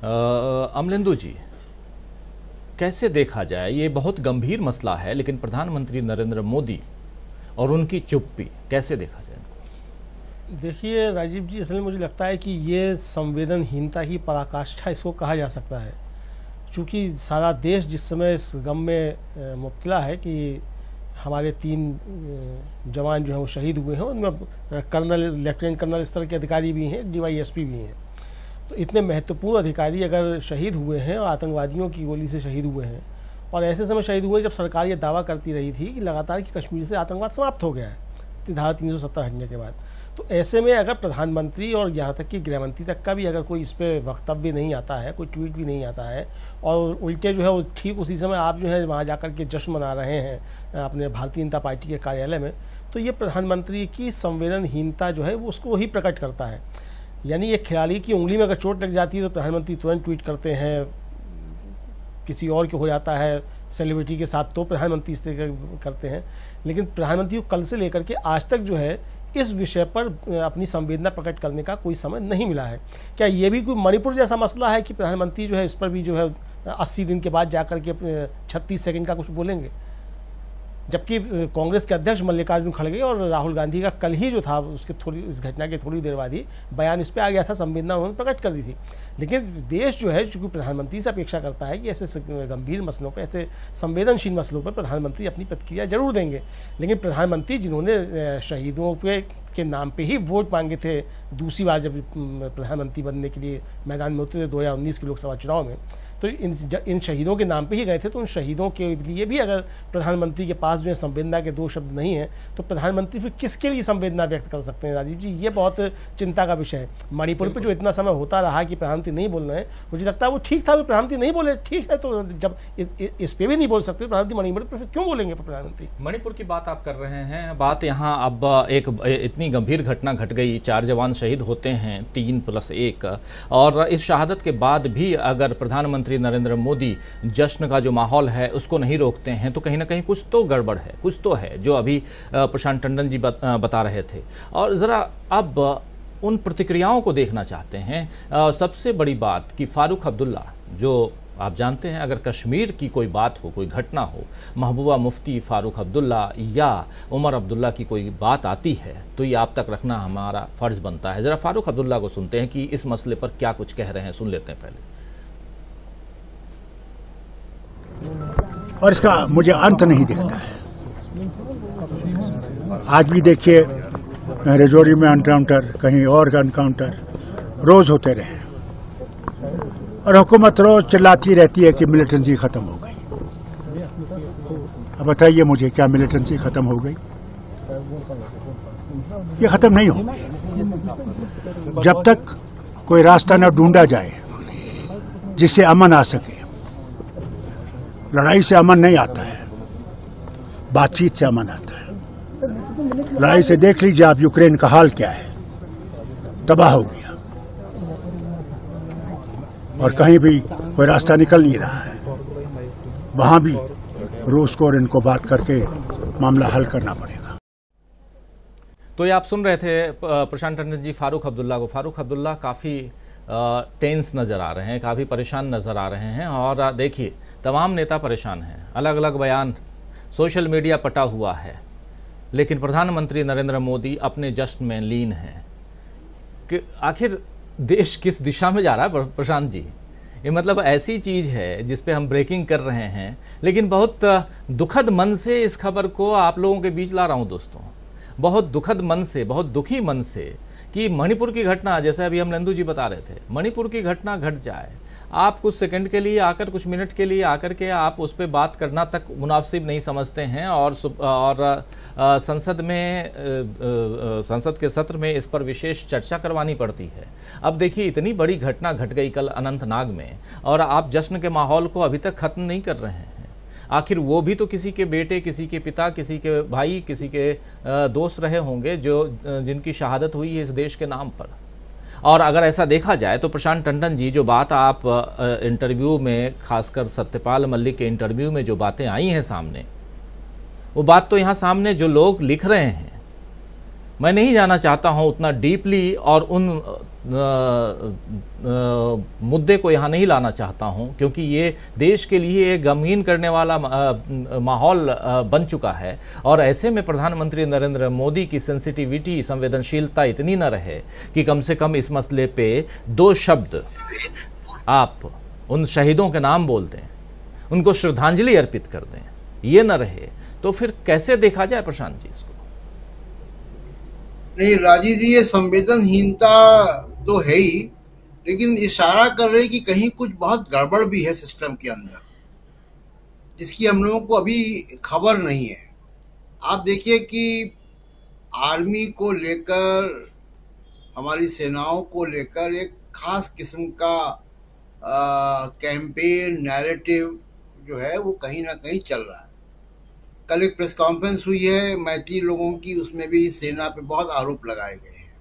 अमलेंदु जी, कैसे देखा जाए, ये बहुत गंभीर मसला है, लेकिन प्रधानमंत्री नरेंद्र मोदी और उनकी चुप्पी, कैसे देखा जाए इनको? देखिए राजीव जी, असल में मुझे लगता है कि ये संवेदनहीनता की पराकाष्ठा इसको कहा जा सकता है, क्योंकि सारा देश जिस समय इस गम में मुब्तला है कि हमारे 3 जवान जो हैं वो शहीद हुए हैं, उनमें कर्नल, लेफ्टिनेंट कर्नल स्तर के अधिकारी भी हैं, DYSP भी हैं। तो इतने महत्वपूर्ण अधिकारी अगर शहीद हुए हैं और आतंकवादियों की गोली से शहीद हुए हैं, और ऐसे समय शहीद हुए जब सरकार ये दावा करती रही थी कि लगातार कि कश्मीर से आतंकवाद समाप्त हो गया है धारा 370 हटने के बाद, तो ऐसे में अगर प्रधानमंत्री और यहाँ तक कि गृहमंत्री तक का भी अगर कोई इस पर वक्तव्य नहीं आता है, कोई ट्वीट भी नहीं आता है, और उल्टे जो है ठीक उसी समय आप जो है वहाँ जाकर के जश्न मना रहे हैं अपने भारतीय जनता पार्टी के कार्यालय में, तो ये प्रधानमंत्री की संवेदनहीनता जो है वो उसको ही प्रकट करता है। यानी एक खिलाड़ी की उंगली में अगर चोट लग जाती है तो प्रधानमंत्री तुरंत ट्वीट करते हैं, किसी और के हो जाता है सेलिब्रिटी के साथ तो प्रधानमंत्री इस तरह करते हैं, लेकिन प्रधानमंत्री को कल से लेकर के आज तक जो है इस विषय पर अपनी संवेदना प्रकट करने का कोई समय नहीं मिला है। क्या ये भी कोई मणिपुर जैसा मसला है कि प्रधानमंत्री जो है इस पर भी जो है 80 दिन के बाद जाकर के 36 सेकंड का कुछ बोलेंगे? जबकि कांग्रेस के अध्यक्ष मल्लिकार्जुन खड़गे और राहुल गांधी का कल ही जो था उसके इस घटना के थोड़ी देर बाद ही बयान इस पर आ गया था, संवेदना उन्होंने प्रकट कर दी थी। लेकिन देश जो है चूँकि प्रधानमंत्री से अपेक्षा करता है कि ऐसे गंभीर मसलों पर, ऐसे संवेदनशील मसलों पर प्रधानमंत्री अपनी प्रतिक्रिया जरूर देंगे, लेकिन प्रधानमंत्री जिन्होंने शहीदों के नाम पे ही वोट मांगे थे दूसरी बार जब प्रधानमंत्री बनने के लिए मैदान में उतरे 2019 के लोकसभा चुनाव में, तो इन शहीदों के नाम पे ही गए थे, तो उन शहीदों के लिए भी अगर प्रधानमंत्री के पास जो है संवेदना के 2 शब्द नहीं हैं, तो प्रधानमंत्री फिर किसके लिए संवेदना व्यक्त कर सकते हैं? राजीव जी, ये बहुत चिंता का विषय है। मणिपुर पे जो इतना समय होता रहा कि प्रधानमंत्री नहीं बोल रहे हैं, मुझे लगता है वो ठीक था, प्रधानमंत्री नहीं बोले, ठीक है, तो जब इस पर भी नहीं बोल सकते प्रधानमंत्री मणिपुर पर, फिर क्यों बोलेंगे प्रधानमंत्री? मणिपुर की बात आप कर रहे हैं, बात यहाँ अब एक इतनी गंभीर घटना घट गई, 4 जवान शहीद होते हैं, 3+1, और इस शहादत के बाद भी अगर प्रधानमंत्री नरेंद्र मोदी जश्न का जो माहौल है उसको नहीं रोकते हैं, तो कहीं ना कहीं कुछ तो गड़बड़ है, कुछ तो है, जो अभी प्रशांत टंडन जी बता रहे थे। और ज़रा अब उन प्रतिक्रियाओं को देखना चाहते हैं। सबसे बड़ी बात कि फारूक अब्दुल्ला, जो आप जानते हैं अगर कश्मीर की कोई बात हो, कोई घटना हो, महबूबा मुफ्ती, फारूक अब्दुल्ला या उमर अब्दुल्ला की कोई बात आती है तो ये आप तक रखना हमारा फ़र्ज़ बनता है। ज़रा फारूक अब्दुल्ला को सुनते हैं कि इस मसले पर क्या कुछ कह रहे हैं, सुन लेते हैं पहले। और इसका मुझे अंत नहीं दिखता है। आज भी देखिए कहीं रजौरी में एनकाउंटर, कहीं और एनकाउंटर रोज होते रहे, और हुकूमत रोज चिल्लाती रहती है कि मिलिटेंसी खत्म हो गई। अब बताइए मुझे, क्या मिलिटेंसी खत्म हो गई? ये खत्म नहीं होगी जब तक कोई रास्ता न ढूंढा जाए जिससे अमन आ सके। लड़ाई से अमन नहीं आता है, बातचीत से अमन आता है। लड़ाई से देख लीजिए आप यूक्रेन का हाल क्या है, तबाह हो गया, और कहीं भी कोई रास्ता निकल नहीं रहा है। वहां भी रूस को और इनको बात करके मामला हल करना पड़ेगा। तो ये आप सुन रहे थे प्रशांत टंडन जी फारूक अब्दुल्ला को। फारूक अब्दुल्ला काफ़ी टेंस नज़र आ रहे हैं, काफ़ी परेशान नज़र आ रहे हैं, और देखिए तमाम नेता परेशान हैं, अलग अलग बयान, सोशल मीडिया पटा हुआ है, लेकिन प्रधानमंत्री नरेंद्र मोदी अपने जश्न में लीन हैं। कि आखिर देश किस दिशा में जा रहा है प्रशांत जी? ये मतलब ऐसी चीज़ है जिस पे हम ब्रेकिंग कर रहे हैं, लेकिन बहुत दुखद मन से इस खबर को आप लोगों के बीच ला रहा हूँ दोस्तों, बहुत दुखद मन से, बहुत दुखी मन से, कि मणिपुर की घटना, जैसे अभी अमलेंदु जी बता रहे थे, मणिपुर की घटना घट जाए, आप कुछ सेकंड के लिए आकर, कुछ मिनट के लिए आकर के आप उस पर बात करना तक मुनासिब नहीं समझते हैं, और संसद में, संसद के सत्र में इस पर विशेष चर्चा करवानी पड़ती है। अब देखिए इतनी बड़ी घटना घट गई कल अनंतनाग में, और आप जश्न के माहौल को अभी तक ख़त्म नहीं कर रहे हैं। आखिर वो भी तो किसी के बेटे, किसी के पिता, किसी के भाई, किसी के दोस्त रहे होंगे जिनकी शहादत हुई है इस देश के नाम पर। और अगर ऐसा देखा जाए तो प्रशांत टंडन जी, जो बात आप इंटरव्यू में, खासकर सत्यपाल मलिक के इंटरव्यू में जो बातें आई हैं सामने, वो बात तो यहाँ सामने जो लोग लिख रहे हैं, मैं नहीं जाना चाहता हूं उतना डीपली और उन मुद्दे को यहाँ नहीं लाना चाहता हूं, क्योंकि ये देश के लिए एक गमगीन करने वाला माहौल बन चुका है। और ऐसे में प्रधानमंत्री नरेंद्र मोदी की सेंसिटिविटी, संवेदनशीलता इतनी न रहे कि कम से कम इस मसले पे 2 शब्द आप उन शहीदों के नाम बोल दें, उनको श्रद्धांजलि अर्पित कर दें, ये न रहे तो फिर कैसे देखा जाए प्रशांत जी इसको? नहीं राजीव जी, ये संवेदनहीनता तो है ही, लेकिन इशारा कर रहे कि कहीं कुछ बहुत गड़बड़ भी है सिस्टम के अंदर, जिसकी हम लोगों को अभी खबर नहीं है। आप देखिए कि आर्मी को लेकर, हमारी सेनाओं को लेकर एक खास किस्म का कैंपेन, नैरेटिव जो है वो कहीं ना कहीं चल रहा है। कल एक प्रेस कॉन्फ्रेंस हुई है मैती लोगों की, उसमें भी सेना पे बहुत आरोप लगाए गए हैं।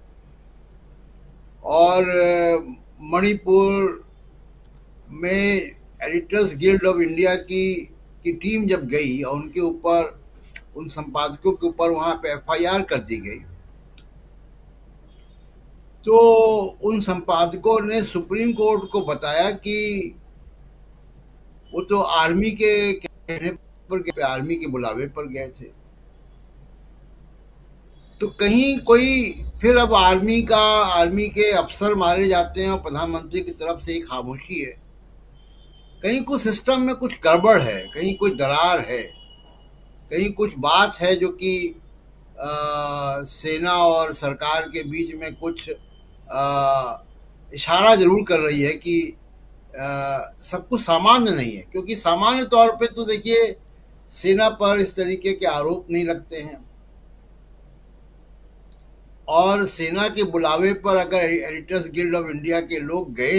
और मणिपुर में एडिटर्स गिल्ड ऑफ इंडिया की टीम जब गई और उनके ऊपर, उन संपादकों के ऊपर वहाँ पे FIR कर दी गई, तो उन संपादकों ने सुप्रीम कोर्ट को बताया कि वो तो आर्मी के कहने पर, आर्मी के बुलावे पर गए थे। तो कहीं कोई फिर अब आर्मी के अफसर मारे जाते हैं और प्रधानमंत्री की तरफ से एक खामोशी है। कहीं कुछ सिस्टम में कुछ गड़बड़ है, कहीं कोई दरार है, कहीं कुछ बात है जो कि सेना और सरकार के बीच में कुछ इशारा जरूर कर रही है कि सब कुछ सामान्य नहीं है। क्योंकि सामान्य तौर पे तो देखिए सेना पर इस तरीके के आरोप नहीं लगते हैं, और सेना के बुलावे पर अगर एडिटर्स गिल्ड ऑफ इंडिया के लोग गए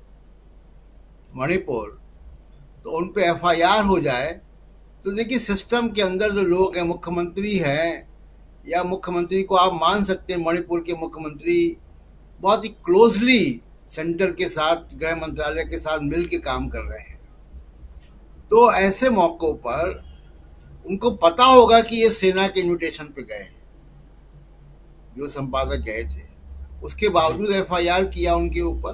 मणिपुर तो उन पे FIR हो जाए, तो देखिए सिस्टम के अंदर जो लोग हैं, मुख्यमंत्री हैं, या मुख्यमंत्री को आप मान सकते हैं, मणिपुर के मुख्यमंत्री बहुत ही क्लोजली सेंटर के साथ, गृह मंत्रालय के साथ मिल के काम कर रहे हैं। तो ऐसे मौक़ों पर उनको पता होगा कि ये सेना के इन्विटेशन पे गए हैं, जो संपादक गए थे, उसके बावजूद FIR किया उनके ऊपर।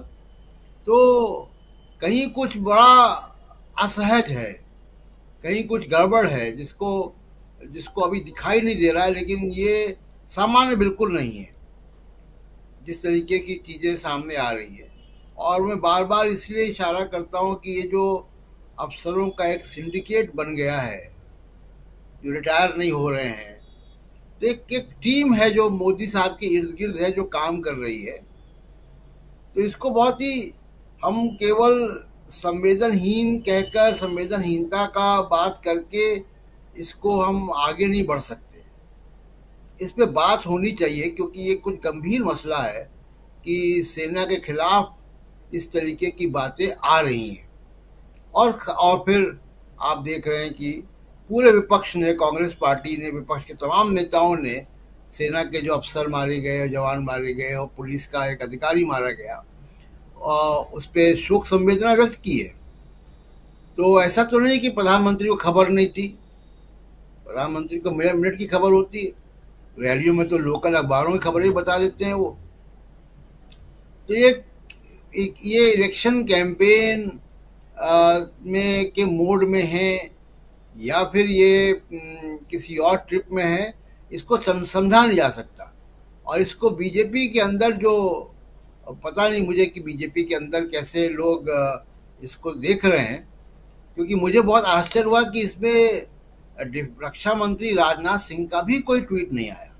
तो कहीं कुछ बड़ा असहज है, कहीं कुछ गड़बड़ है, जिसको अभी दिखाई नहीं दे रहा है, लेकिन ये सामान्य बिल्कुल नहीं है जिस तरीके की चीज़ें सामने आ रही है। और मैं बार बार इसलिए इशारा करता हूँ कि ये जो अफसरों का एक सिंडिकेट बन गया है, जो रिटायर नहीं हो रहे हैं, तो एक टीम है जो मोदी साहब के इर्द गिर्द है, जो काम कर रही है। तो इसको बहुत ही, हम केवल संवेदनहीन कहकर, संवेदनहीनता का बात करके इसको हम आगे नहीं बढ़ सकते। इस पे बात होनी चाहिए, क्योंकि ये कुछ गंभीर मसला है कि सेना के खिलाफ इस तरीके की बातें आ रही हैं। और फिर आप देख रहे हैं कि पूरे विपक्ष ने, कांग्रेस पार्टी ने, विपक्ष के तमाम नेताओं ने सेना के जो अफसर मारे गए, जवान मारे गए, और पुलिस का एक अधिकारी मारा गया, और उस पर शोक संवेदना व्यक्त की है। तो ऐसा तो नहीं कि प्रधानमंत्री को खबर नहीं थी, प्रधानमंत्री को मिनट की खबर होती है। रैलियों में तो लोकल अखबारों में खबरें बता देते हैं वो। तो ये इलेक्शन कैंपेन में के मोड में है, या फिर ये किसी और ट्रिप में है, इसको समझा नहीं जा सकता। और इसको बीजेपी के अंदर, जो पता नहीं मुझे कि बीजेपी के अंदर कैसे लोग इसको देख रहे हैं, क्योंकि मुझे बहुत आश्चर्य हुआ कि इसमें रक्षा मंत्री राजनाथ सिंह का भी कोई ट्वीट नहीं आया।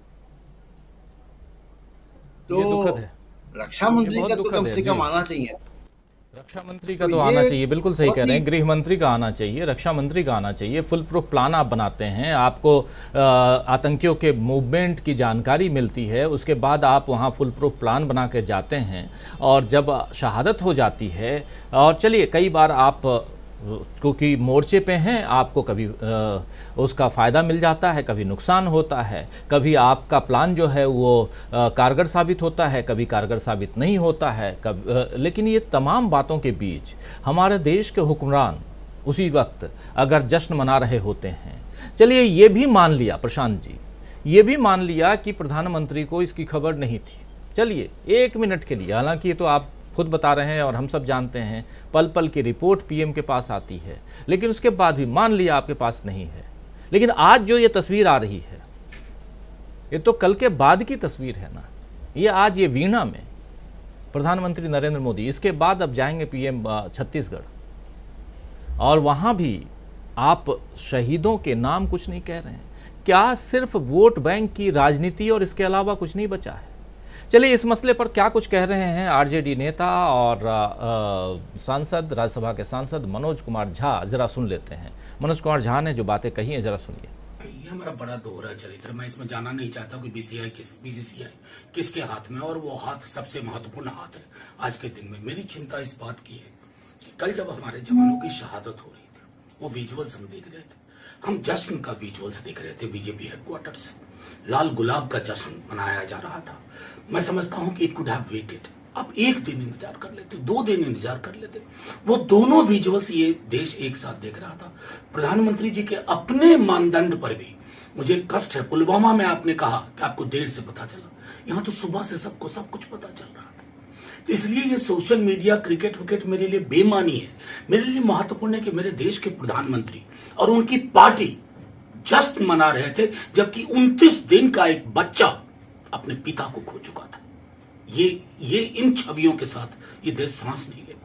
तो रक्षा मंत्री का तो कम से कम आना चाहिए। रक्षा मंत्री का तो आना चाहिए, बिल्कुल सही कह रहे हैं। गृह मंत्री का आना चाहिए, रक्षा मंत्री का आना चाहिए। फुल प्रूफ प्लान आप बनाते हैं, आपको आतंकियों के मूवमेंट की जानकारी मिलती है, उसके बाद आप वहाँ फुल प्रूफ प्लान बना के जाते हैं, और जब शहादत हो जाती है, और चलिए कई बार आप क्योंकि मोर्चे पे हैं, आपको कभी उसका फ़ायदा मिल जाता है, कभी नुकसान होता है, कभी आपका प्लान जो है वो कारगर साबित होता है, कभी कारगर साबित नहीं होता है, लेकिन ये तमाम बातों के बीच हमारे देश के हुक्मरान उसी वक्त अगर जश्न मना रहे होते हैं, चलिए ये भी मान लिया प्रशांत जी ये भी मान लिया कि प्रधानमंत्री को इसकी खबर नहीं थी। चलिए 1 मिनट के लिए, हालांकि ये तो आप खुद बता रहे हैं और हम सब जानते हैं, पल पल की रिपोर्ट पीएम के पास आती है, लेकिन उसके बाद भी मान लिया आपके पास नहीं है। लेकिन आज जो ये तस्वीर आ रही है, ये तो कल के बाद की तस्वीर है ना। ये आज ये वीणा में प्रधानमंत्री नरेंद्र मोदी, इसके बाद अब जाएंगे पीएम छत्तीसगढ़, और वहाँ भी आप शहीदों के नाम कुछ नहीं कह रहे हैं। क्या सिर्फ वोट बैंक की राजनीति और इसके अलावा कुछ नहीं बचा है? चलिए इस मसले पर क्या कुछ कह रहे हैं आरजेडी नेता और सांसद, राज्यसभा के सांसद मनोज कुमार झा, जरा सुन लेते हैं। मनोज कुमार झा ने जो बातें कही हैं, जरा सुनिए। ये हमारा बड़ा दोहरा चरित्र, मैं इसमें जाना नहीं चाहता कि बीसीसीआई किसके हाथ में, और वो हाथ सबसे महत्वपूर्ण हाथ है आज के दिन में। मेरी चिंता इस बात की है कि कल जब हमारे जवानों की शहादत हो रही थी, वो विजुअल्स हम देख रहे थे, हम जश्न का विजुअल्स देख रहे थे बीजेपी हेडक्वार्टर से, लाल गुलाब का जश्न मनाया जा रहा था। मैं समझता हूं कि इट कुड हैव वेटेड, अब 1 दिन इंतजार कर लेते, 2 दिन इंतजार कर लेते। वो दोनों विजुअल्स ये देश एक साथ देख रहा था। प्रधानमंत्री जी के अपने मानदंड पर भी मुझे कष्ट है। पुलवामा में आपने कहा कि आपको देर से पता चला, यहां तो सुबह से सबको सब कुछ पता चल रहा था। तो इसलिए ये सोशल मीडिया क्रिकेट विकेट मेरे लिए बेमानी है। मेरे लिए महत्वपूर्ण है कि मेरे देश के प्रधानमंत्री और उनकी पार्टी जश्न मना रहे थे, जबकि 29 दिन का एक बच्चा अपने पिता को खो चुका था। ये इन छवियों के साथ ये देश सांस नहीं ले पाएगा।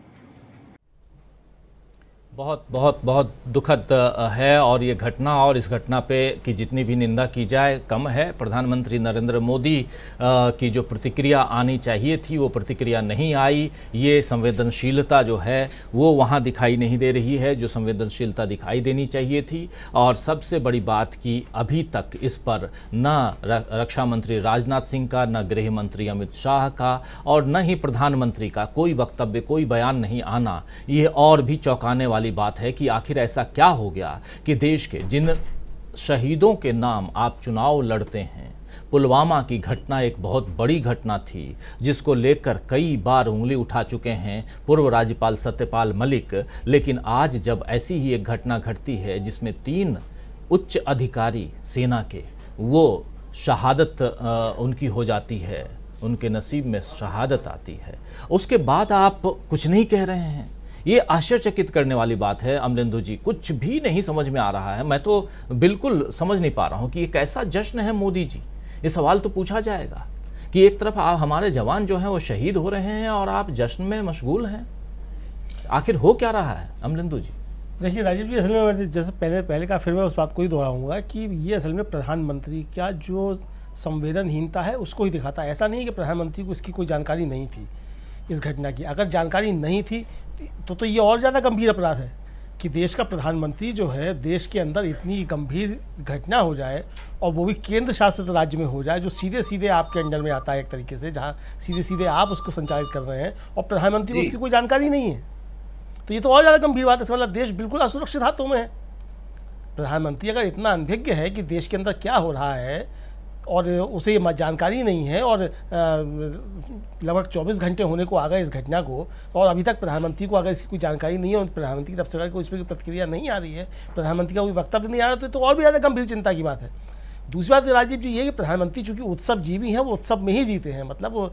बहुत बहुत बहुत दुखद है और ये घटना, और इस घटना पे की जितनी भी निंदा की जाए कम है। प्रधानमंत्री नरेंद्र मोदी की जो प्रतिक्रिया आनी चाहिए थी वो प्रतिक्रिया नहीं आई। ये संवेदनशीलता जो है वो वहाँ दिखाई नहीं दे रही है जो संवेदनशीलता दिखाई देनी चाहिए थी। और सबसे बड़ी बात कि अभी तक इस पर न रक्षा मंत्री राजनाथ सिंह का, न गृह मंत्री अमित शाह का, और न ही प्रधानमंत्री का कोई वक्तव्य, कोई बयान नहीं आना, ये और भी चौंकाने वाली बात है कि आखिर ऐसा क्या हो गया कि देश के जिन शहीदों के नाम आप चुनाव लड़ते हैं, पुलवामा की घटना एक बहुत बड़ी घटना थी जिसको लेकर कई बार उंगली उठा चुके हैं पूर्व राज्यपाल सत्यपाल मलिक, लेकिन आज जब ऐसी ही एक घटना घटती है जिसमें 3 उच्च अधिकारी सेना के वो शहादत उनकी हो जाती है, उनके नसीब में शहादत आती है, उसके बाद आप कुछ नहीं कह रहे हैं। ये आश्चर्यचकित करने वाली बात है। अमलेंदु जी, कुछ भी नहीं समझ में आ रहा है। मैं तो बिल्कुल समझ नहीं पा रहा हूँ कि ये कैसा जश्न है मोदी जी। ये सवाल तो पूछा जाएगा कि एक तरफ आप हमारे जवान जो हैं वो शहीद हो रहे हैं और आप जश्न में मशगूल हैं। आखिर हो क्या रहा है अमलेंदु जी? देखिए राजीव जी, असल में जैसे पहले का फिर मैं उस बात को ही दोहराऊंगा कि ये असल में प्रधानमंत्री का जो संवेदनहीनता है उसको ही दिखाता है। ऐसा नहीं है कि प्रधानमंत्री को इसकी कोई जानकारी नहीं थी इस घटना की। अगर जानकारी नहीं थी तो ये और ज़्यादा गंभीर अपराध है कि देश का प्रधानमंत्री जो है, देश के अंदर इतनी गंभीर घटना हो जाए और वो भी केंद्र शासित राज्य में हो जाए जो सीधे सीधे आपके अंडर में आता है एक तरीके से, जहाँ सीधे सीधे आप उसको संचालित कर रहे हैं और प्रधानमंत्री को उसकी कोई जानकारी नहीं है, तो ये तो और ज़्यादा गंभीर बात है। इस वाला देश बिल्कुल असुरक्षित हाथों में है। प्रधानमंत्री अगर इतना अनभिज्ञ है कि देश के अंदर क्या हो रहा है और उसे ये जानकारी नहीं है और लगभग 24 घंटे होने को आ गए इस घटना को, और अभी तक प्रधानमंत्री को अगर इसकी कोई जानकारी नहीं है और प्रधानमंत्री की तरफ से कोई इस पर प्रतिक्रिया नहीं आ रही है, प्रधानमंत्री का कोई वक्तव्य नहीं आ रहा, तो और भी ज़्यादा गंभीर चिंता की बात है। दूसरी बात राजीव जी ये कि प्रधानमंत्री चूँकि उत्सव जीवी हैं, वो उत्सव में ही जीते हैं। मतलब वो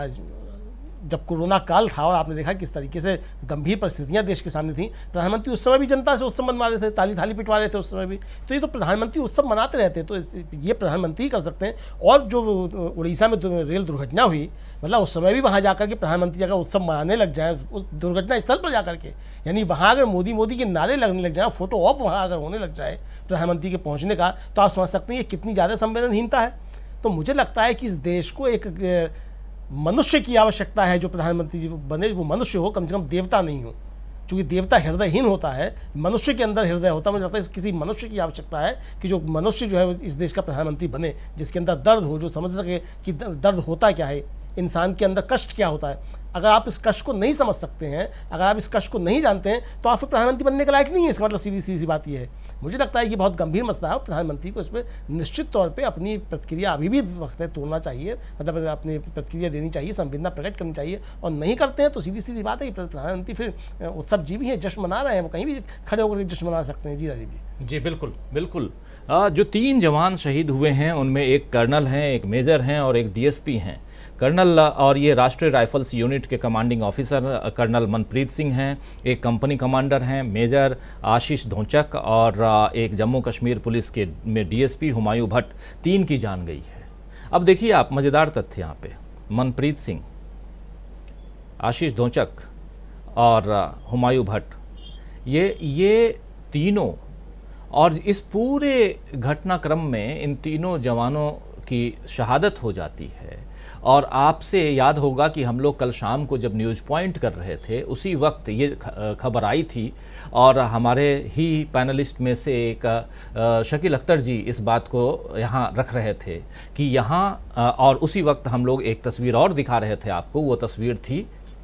जब कोरोना काल था और आपने देखा किस तरीके से गंभीर परिस्थितियां देश के सामने थी, प्रधानमंत्री उस समय भी जनता से उत्सव मनवा रहे थे, ताली थाली पिटवा रहे थे उस समय भी। तो ये तो प्रधानमंत्री उत्सव मनाते रहते हैं, तो ये प्रधानमंत्री ही कर सकते हैं। और जो उड़ीसा में रेल दुर्घटना हुई, मतलब उस समय भी वहाँ जाकर के प्रधानमंत्री अगर उत्सव मनाने लग जाए उस दुर्घटना स्थल पर जाकर के, यानी वहाँ अगर मोदी मोदी के नारे लगने लग जाए, फोटो ऑप वहाँ अगर होने लग जाए प्रधानमंत्री के पहुँचने का, तो आप समझ सकते हैं ये कितनी ज़्यादा संवेदनहीनता है। तो मुझे लगता है कि इस देश को एक मनुष्य की आवश्यकता है, जो प्रधानमंत्री जी बने वो मनुष्य हो, कम से कम देवता नहीं हो। क्योंकि देवता हृदयहीन होता है, मनुष्य के अंदर हृदय होता है। मुझे लगता है किसी मनुष्य की आवश्यकता है कि जो मनुष्य जो है इस देश का प्रधानमंत्री बने, जिसके अंदर दर्द हो, जो समझ सके कि दर्द होता क्या है, इंसान के अंदर कष्ट क्या होता है। अगर आप इस कष्ट को नहीं समझ सकते हैं, अगर आप इस कष्ट को नहीं जानते हैं, तो आप फिर प्रधानमंत्री बनने के लायक नहीं है। इसका मतलब सीधी सीधी बात यह है। मुझे लगता है कि बहुत गंभीर मसला है और प्रधानमंत्री को इसमें निश्चित तौर पे अपनी प्रतिक्रिया अभी भी वक्त है तोड़ना चाहिए, मतलब अपनी प्रतिक्रिया देनी चाहिए, संवेदना प्रकट करनी चाहिए। और नहीं करते हैं तो सीधी सीधी बात है कि प्रधानमंत्री फिर उत्सव जीवी है, जश्न मना रहे हैं, वो कहीं भी खड़े होकर जश्न मना सकते हैं। जी राजीव जी। जी बिल्कुल बिल्कुल। जो 3 जवान शहीद हुए हैं उनमें एक कर्नल हैं, एक मेजर हैं और एक डीएसपी हैं। कर्नल और ये राष्ट्रीय राइफल्स यूनिट के commanding officer colonel Manpreet Singh हैं, एक कंपनी कमांडर हैं मेजर आशीष धोचक और एक जम्मू कश्मीर पुलिस के में डीएसपी हुमायूं भट्ट, 3 की जान गई है। अब देखिए आप मज़ेदार तथ्य यहाँ पे, मनप्रीत सिंह, आशीष धोचक और हुमायूं भट्ट, ये तीनों, और इस पूरे घटनाक्रम में इन तीनों जवानों की शहादत हो जाती है। और आपसे याद होगा कि हम लोग कल शाम को जब न्यूज़ पॉइंट कर रहे थे उसी वक्त ये खबर आई थी और हमारे ही पैनलिस्ट में से एक शकील अख्तर जी इस बात को यहाँ रख रहे थे कि यहाँ, और उसी वक्त हम लोग एक तस्वीर और दिखा रहे थे आपको। वो तस्वीर थी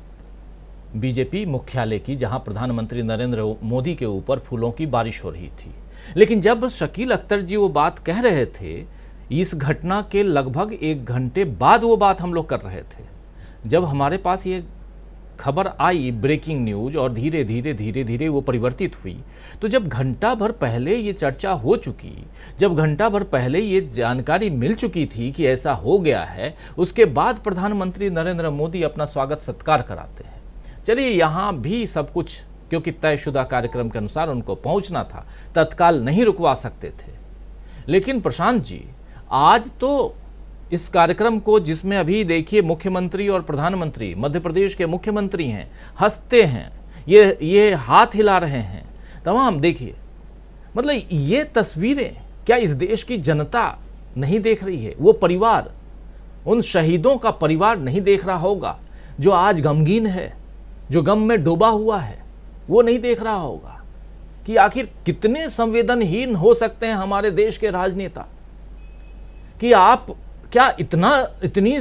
बीजेपी मुख्यालय की, जहाँ प्रधानमंत्री नरेंद्र मोदी के ऊपर फूलों की बारिश हो रही थी। लेकिन जब शकील अख्तर जी वो बात कह रहे थे, इस घटना के लगभग 1 घंटे बाद वो बात हम लोग कर रहे थे, जब हमारे पास ये खबर आई, ब्रेकिंग न्यूज, और धीरे धीरे वो परिवर्तित हुई। तो जब घंटा भर पहले ये चर्चा हो चुकी, जब घंटा भर पहले ये जानकारी मिल चुकी थी कि ऐसा हो गया है, उसके बाद प्रधानमंत्री नरेंद्र मोदी अपना स्वागत सत्कार कराते हैं। चलिए, यहाँ भी सब कुछ, क्योंकि तयशुदा कार्यक्रम के अनुसार उनको पहुंचना था, तत्काल नहीं रुकवा सकते थे। लेकिन प्रशांत जी, आज तो इस कार्यक्रम को, जिसमें अभी देखिए मुख्यमंत्री और प्रधानमंत्री, मध्य प्रदेश के मुख्यमंत्री हैं, हंसते हैं, ये हाथ हिला रहे हैं तमाम, देखिए, मतलब ये तस्वीरें क्या इस देश की जनता नहीं देख रही है? वो परिवार, उन शहीदों का परिवार नहीं देख रहा होगा जो आज गमगीन है, जो गम में डूबा हुआ है? वो नहीं देख रहा होगा कि आखिर कितने संवेदनहीन हो सकते हैं हमारे देश के राजनेता, कि आप क्या इतनी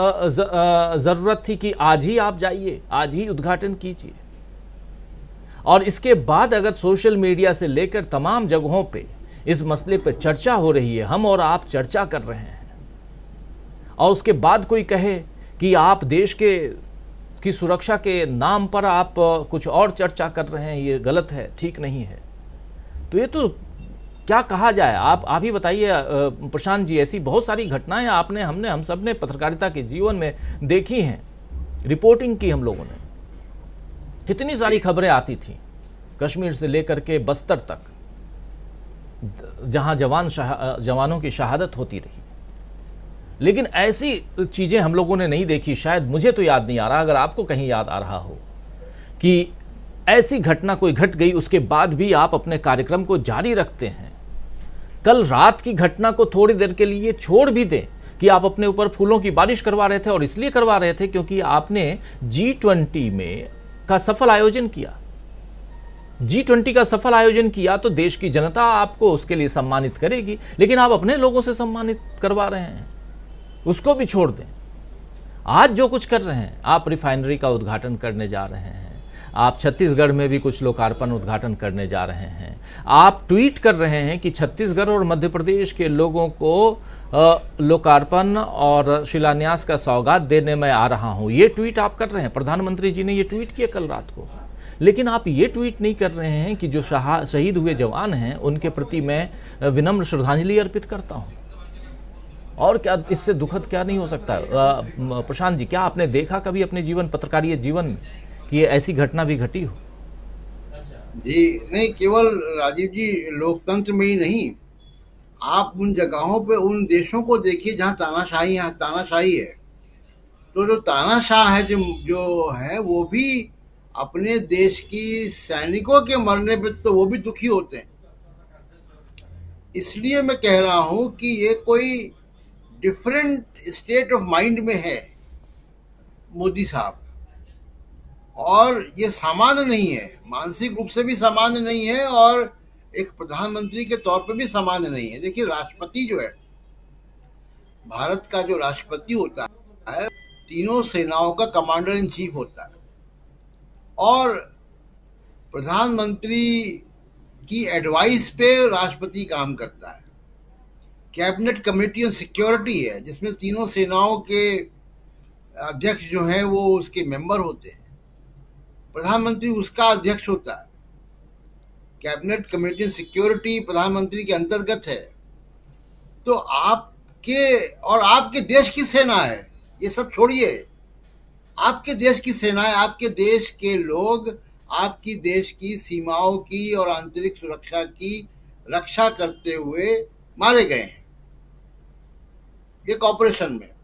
जरूरत थी कि आज ही आप जाइए, आज ही उद्घाटन कीजिए। और इसके बाद अगर सोशल मीडिया से लेकर तमाम जगहों पे इस मसले पे चर्चा हो रही है, हम और आप चर्चा कर रहे हैं, और उसके बाद कोई कहे कि आप देश की सुरक्षा के नाम पर आप कुछ और चर्चा कर रहे हैं, ये गलत है, ठीक नहीं है, तो ये तो क्या कहा जाए? आप ही बताइए प्रशांत जी। ऐसी बहुत सारी घटनाएं हम सब ने पत्रकारिता के जीवन में देखी हैं, रिपोर्टिंग की हम लोगों ने। कितनी सारी खबरें आती थी कश्मीर से लेकर के बस्तर तक, जहां जवानों की शहादत होती रही। लेकिन ऐसी चीजें हम लोगों ने नहीं देखी, शायद मुझे तो याद नहीं आ रहा, अगर आपको कहीं याद आ रहा हो कि ऐसी घटना कोई घट गई, उसके बाद भी आप अपने कार्यक्रम को जारी रखते हैं। कल रात की घटना को थोड़ी देर के लिए छोड़ भी दें कि आप अपने ऊपर फूलों की बारिश करवा रहे थे, और इसलिए करवा रहे थे क्योंकि आपने G20 में का सफल आयोजन किया। G20 का सफल आयोजन किया तो देश की जनता आपको उसके लिए सम्मानित करेगी, लेकिन आप अपने लोगों से सम्मानित करवा रहे हैं, उसको भी छोड़ दें। आज जो कुछ कर रहे हैं, आप रिफाइनरी का उद्घाटन करने जा रहे हैं, आप छत्तीसगढ़ में भी कुछ लोकार्पण उद्घाटन करने जा रहे हैं, आप ट्वीट कर रहे हैं कि छत्तीसगढ़ और मध्य प्रदेश के लोगों को लोकार्पण और शिलान्यास का सौगात देने में आ रहा हूं, ये ट्वीट आप कर रहे हैं। प्रधानमंत्री जी ने ये ट्वीट किया कल रात को, लेकिन आप ये ट्वीट नहीं कर रहे हैं कि जो शहीद हुए जवान हैं उनके प्रति मैं विनम्र श्रद्धांजलि अर्पित करता हूँ। और क्या इससे दुखद क्या नहीं हो सकता? प्रशांत जी, क्या आपने देखा कभी अपने जीवन, पत्रकारिता जीवन में, कि ये ऐसी घटना भी घटी हो? जी नहीं, केवल राजीव जी लोकतंत्र में ही नहीं, आप उन जगहों पे, उन देशों को देखिए जहाँ तानाशाही है, तो जो तानाशाह है, जो है, वो भी अपने देश की सैनिकों के मरने पे तो वो भी दुखी होते हैं। इसलिए मैं कह रहा हूँ कि ये कोई डिफरेंट स्टेट ऑफ माइंड में है मोदी साहब, और ये सामान्य नहीं है, मानसिक रूप से भी सामान्य नहीं है, और एक प्रधानमंत्री के तौर पे भी सामान्य नहीं है। देखिए, राष्ट्रपति जो है, भारत का जो राष्ट्रपति होता है, तीनों सेनाओं का कमांडर इन चीफ होता है, और प्रधानमंत्री की एडवाइस पे राष्ट्रपति काम करता है। कैबिनेट कमेटी ऑन सिक्योरिटी है, जिसमें तीनों सेनाओं के अध्यक्ष जो हैं वो उसके मेंबर होते हैं, प्रधानमंत्री उसका अध्यक्ष होता है। कैबिनेट कमेटी ऑन सिक्योरिटी प्रधानमंत्री के अंतर्गत है। तो आपके देश की सेना है, ये सब छोड़िए, आपके देश की सेना है, आपके देश के लोग आपकी देश की सीमाओं की और आंतरिक सुरक्षा की रक्षा करते हुए मारे गए हैं एक ऑपरेशन में।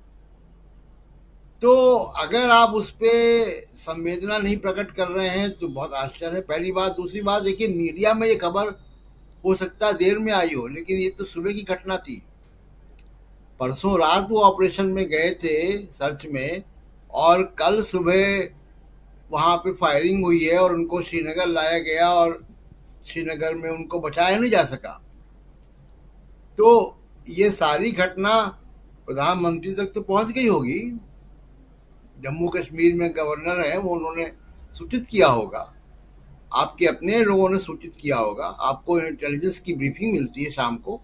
तो अगर आप उस पर संवेदना नहीं प्रकट कर रहे हैं तो बहुत आश्चर्य है, पहली बात। दूसरी बात, देखिए मीडिया में ये खबर हो सकता है देर में आई हो, लेकिन ये तो सुबह की घटना थी। परसों रात वो ऑपरेशन में गए थे सर्च में, और कल सुबह वहाँ पे फायरिंग हुई है और उनको श्रीनगर लाया गया और श्रीनगर में उनको बचाया नहीं जा सका। तो ये सारी घटना प्रधानमंत्री तक तो पहुंच गई होगी, जम्मू कश्मीर में गवर्नर है वो, उन्होंने सूचित किया होगा, आपके अपने लोगों ने सूचित किया होगा, आपको इंटेलिजेंस की ब्रीफिंग मिलती है शाम को।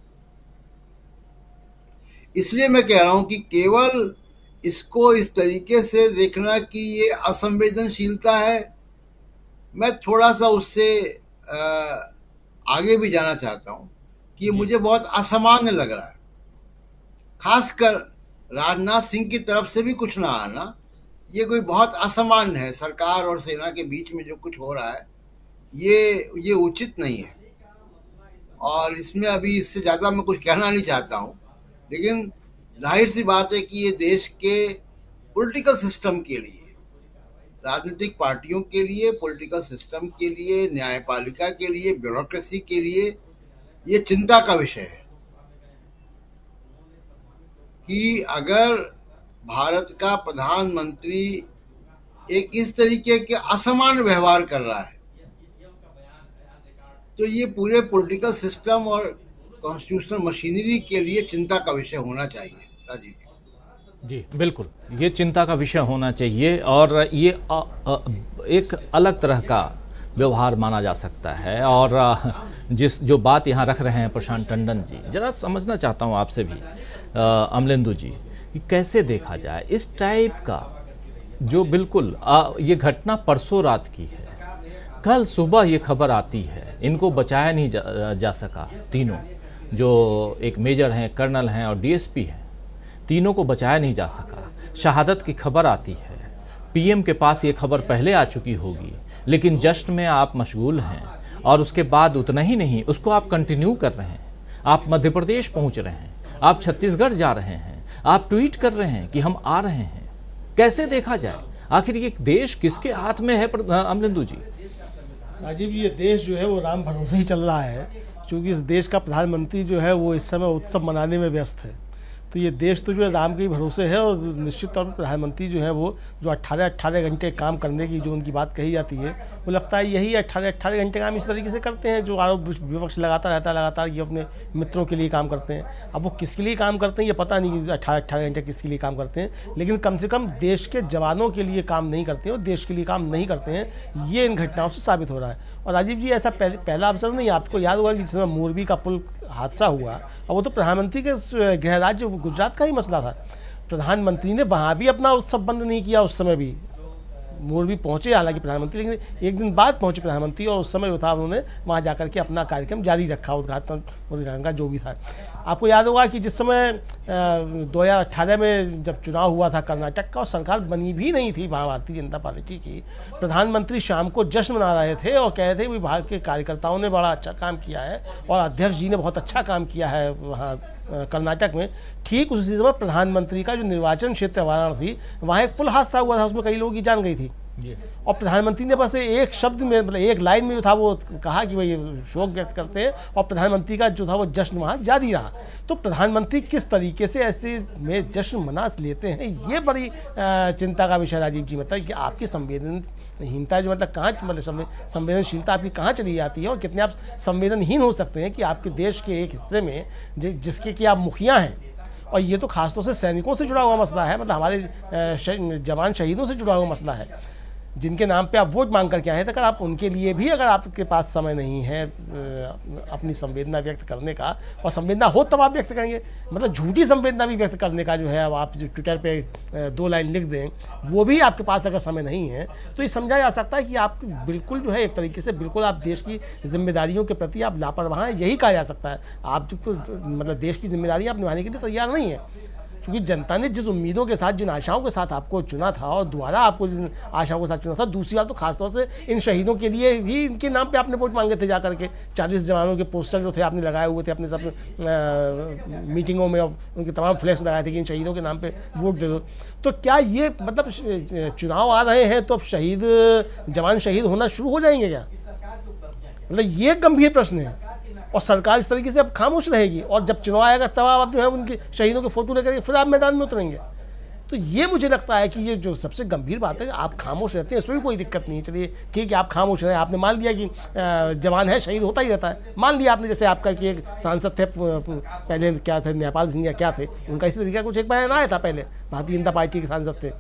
इसलिए मैं कह रहा हूं कि केवल इसको इस तरीके से देखना कि ये असंवेदनशीलता है, मैं थोड़ा सा उससे आगे भी जाना चाहता हूं कि मुझे बहुत असामान्य लग रहा है। खासकर राजनाथ सिंह की तरफ से भी कुछ ना आना, ये कोई बहुत असामान्य है। सरकार और सेना के बीच में जो कुछ हो रहा है ये उचित नहीं है, और इसमें अभी इससे ज़्यादा मैं कुछ कहना नहीं चाहता हूँ। लेकिन जाहिर सी बात है कि ये देश के पॉलिटिकल सिस्टम के लिए, राजनीतिक पार्टियों के लिए, पॉलिटिकल सिस्टम के लिए, न्यायपालिका के लिए, ब्यूरोक्रेसी के लिए ये चिंता का विषय है कि अगर भारत का प्रधानमंत्री एक इस तरीके के असामान्य व्यवहार कर रहा है तो ये पूरे पॉलिटिकल सिस्टम और कॉन्स्टिट्यूशनल मशीनरी के लिए चिंता का विषय होना चाहिए। राजीव जी, बिल्कुल ये चिंता का विषय होना चाहिए, और ये एक अलग तरह का व्यवहार माना जा सकता है। और जो बात यहाँ रख रहे हैं प्रशांत टंडन जी, जरा समझना चाहता हूँ आपसे भी अमलेंदु जी, कि कैसे देखा जाए इस टाइप का जो बिल्कुल ये घटना परसों रात की है, कल सुबह ये खबर आती है इनको बचाया नहीं जा सका, तीनों जो एक मेजर हैं, कर्नल हैं और डीएसपी हैं, तीनों को बचाया नहीं जा सका। शहादत की खबर आती है, पीएम के पास ये खबर पहले आ चुकी होगी, लेकिन जश्न में आप मशगूल हैं, और उसके बाद उतना ही नहीं, उसको आप कंटिन्यू कर रहे हैं। आप मध्य प्रदेश पहुंच रहे हैं, आप छत्तीसगढ़ जा रहे हैं, आप ट्वीट कर रहे हैं कि हम आ रहे हैं। कैसे देखा जाए, आखिर ये देश किसके हाथ में है अमलेंदु जी? राजीव जी, ये देश जो है वो राम भरोसे ही चल रहा है, क्योंकि इस देश का प्रधानमंत्री जो है वो इस समय उत्सव मनाने में व्यस्त है। तो ये देश तो जो है राम के ही भरोसे है, और निश्चित तौर पर प्रधानमंत्री जो है वो जो 18 घंटे काम करने की जो उनकी बात कही जाती है, वो लगता है यही 18 घंटे काम इस तरीके से करते हैं जो आरोप विपक्ष लगाता रहता है लगातार, ये अपने मित्रों के लिए काम करते हैं। अब वो किसके लिए काम करते हैं ये पता नहीं कि 18 घंटे किसके लिए काम करते हैं, लेकिन कम से कम देश के जवानों के लिए काम नहीं करते हैं और देश के लिए काम नहीं करते हैं, ये इन घटनाओं से साबित हो रहा है। और राजीव जी, ऐसा पहला अवसर नहीं, आपको याद होगा कि जिस समय मोरबी का पुल हादसा हुआ, और वो तो प्रधानमंत्री के गृह राज्य गुजरात का ही मसला था, प्रधानमंत्री ने वहाँ भी अपना उत्सव बंद नहीं किया। उस समय भी मोरबी पहुँचे हालांकि प्रधानमंत्री, लेकिन एक दिन बाद पहुँचे प्रधानमंत्री, और उस समय जो था उन्होंने वहाँ जाकर के अपना कार्यक्रम जारी रखा, उद्घाटन का जो भी था। आपको याद होगा कि जिस समय 2018 में जब चुनाव हुआ था कर्नाटक का, और सरकार बनी भी नहीं थी भारतीय जनता पार्टी की, प्रधानमंत्री शाम को जश्न मना रहे थे और कह रहे थे विभाग के कार्यकर्ताओं ने बड़ा अच्छा काम किया है और अध्यक्ष जी ने बहुत अच्छा काम किया है वहाँ कर्नाटक में। ठीक उसी समय प्रधानमंत्री का जो निर्वाचन क्षेत्र वाराणसी, वहाँ एक पुल हादसा हुआ था, उसमें कई लोगों की जान गई थी, और प्रधानमंत्री ने बस एक शब्द में, मतलब एक लाइन में जो था वो कहा कि भाई शोक व्यक्त करते हैं, और प्रधानमंत्री का जो था वो जश्न वहाँ जारी रहा। तो प्रधानमंत्री किस तरीके से ऐसे में जश्न मना लेते हैं, ये बड़ी चिंता का विषय राजीव जी। मतलब कि आपकी संवेदनहीनता जो मतलब कहाँ, मतलब संवेदनशीलता आपकी कहाँ चली जाती है, और कितने आप संवेदनहीन हो सकते हैं कि आपके देश के एक हिस्से में जिसके कि आप मुखिया हैं, और ये तो खासतौर से सैनिकों से जुड़ा हुआ मसला है, मतलब हमारे जवान शहीदों से जुड़ा हुआ मसला है। जिनके नाम पे आप वोट मांग करके आए हैं, तो अगर आप उनके लिए भी अगर आपके पास समय नहीं है अपनी संवेदना व्यक्त करने का, और संवेदना हो तब आप व्यक्त करेंगे, मतलब झूठी संवेदना भी व्यक्त करने का जो है, अब आप जो ट्विटर पे 2 लाइन लिख दें, वो भी आपके पास अगर समय नहीं है, तो ये समझा जा सकता है कि आप बिल्कुल जो है एक तरीके से बिल्कुल आप देश की जिम्मेदारियों के प्रति आप लापरवाह हैं, यही कहा जा सकता है। आप जो मतलब देश की जिम्मेदारी आप निभाने के लिए तैयार नहीं है, क्योंकि जनता ने जिस उम्मीदों के साथ, जिन आशाओं के साथ आपको चुना था, और दोबारा आपको जिन आशाओं के साथ चुना था, दूसरी बात तो खासतौर से इन शहीदों के लिए ही, इनके नाम पे आपने वोट मांगे थे जाकर के। 40 जवानों के पोस्टर जो थे आपने लगाए हुए थे अपने सब मीटिंगों में, उनके तमाम फ्लैक्स लगाए थे कि इन शहीदों के नाम पे वोट दे दो। तो क्या ये मतलब चुनाव आ रहे हैं तो अब जवान शहीद होना शुरू हो जाएंगे क्या? मतलब ये गंभीर प्रश्न है, और सरकार इस तरीके से अब खामोश रहेगी, और जब चुनाव आएगा तब आप जो है उनके शहीदों के फोटो लेकर फिर आप मैदान में उतरेंगे। तो ये मुझे लगता है कि ये जो सबसे गंभीर बात है, आप खामोश रहते हैं, इसमें भी कोई दिक्कत नहीं है। चलिए ठीक है, आप खामोश रहे, आपने मान लिया कि जवान है, शहीद होता ही रहता है, मान लिया आपने। जैसे आपका कि एक सांसद थे पहले, क्या थे, नेपाल सिंह या क्या थे, उनका इसी तरीके का कुछ एक बयान आया था पहले, भारतीय जनता पार्टी के सांसद थे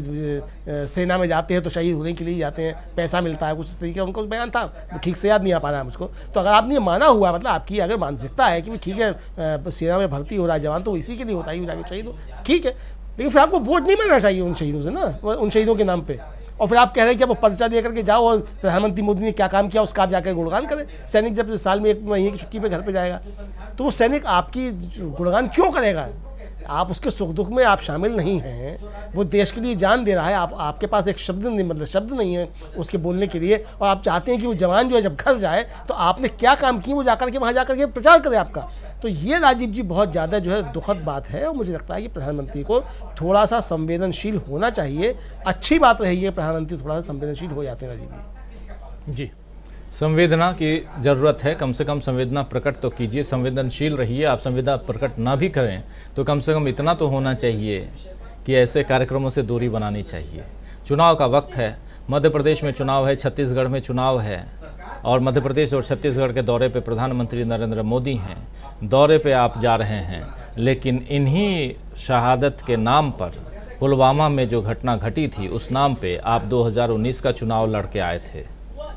कि सेना में जाते हैं तो शहीद होने के लिए जाते हैं, पैसा मिलता है, कुछ इस तरीके का उनका बयान था, ठीक से याद नहीं आ पा रहा है मुझको। तो अगर आपने माना हुआ, मतलब आपकी अगर मानसिकता है कि ठीक है सेना में भर्ती हो रहा है जवान, तो इसी के लिए होता है, जाके शहीद हो, ठीक है, लेकिन फिर आपको वोट नहीं मिलना चाहिए उन शहीदों से ना, उन शहीदों के नाम पे। और फिर आप कह रहे हैं कि आप वो पर्चा लेकर के जाओ और प्रधानमंत्री मोदी ने क्या काम किया उसका आप जाकर गुणगान करें। सैनिक जब साल में 1 महीने की छुट्टी पे घर पे जाएगा, तो वो सैनिक आपकी गुणगान क्यों करेगा? आप उसके सुख दुख में आप शामिल नहीं हैं, वो देश के लिए जान दे रहा है, आपके पास एक शब्द नहीं, मतलब शब्द नहीं है उसके बोलने के लिए, और आप चाहते हैं कि वो जवान जो है जब घर जाए तो आपने क्या काम किए वो जाकर के वहाँ जाकर के प्रचार करे आपका। तो ये राजीव जी बहुत ज़्यादा जो है दुखद बात है, और मुझे लगता है कि प्रधानमंत्री को थोड़ा सा संवेदनशील होना चाहिए। अच्छी बात रही है प्रधानमंत्री थोड़ा सा संवेदनशील हो जाते हैं राजीव जी। संवेदना की ज़रूरत है, कम से कम संवेदना प्रकट तो कीजिए, संवेदनशील रहिए। आप संवेदना प्रकट ना भी करें तो कम से कम इतना तो होना चाहिए कि ऐसे कार्यक्रमों से दूरी बनानी चाहिए। चुनाव का वक्त है, मध्य प्रदेश में चुनाव है, छत्तीसगढ़ में चुनाव है, और मध्य प्रदेश और छत्तीसगढ़ के दौरे पे प्रधानमंत्री नरेंद्र मोदी हैं, दौरे पे आप जा रहे हैं, लेकिन इन्हीं शहादत के नाम पर, पुलवामा में जो घटना घटी थी उस नाम पे आप 2019 का चुनाव लड़ के आए थे।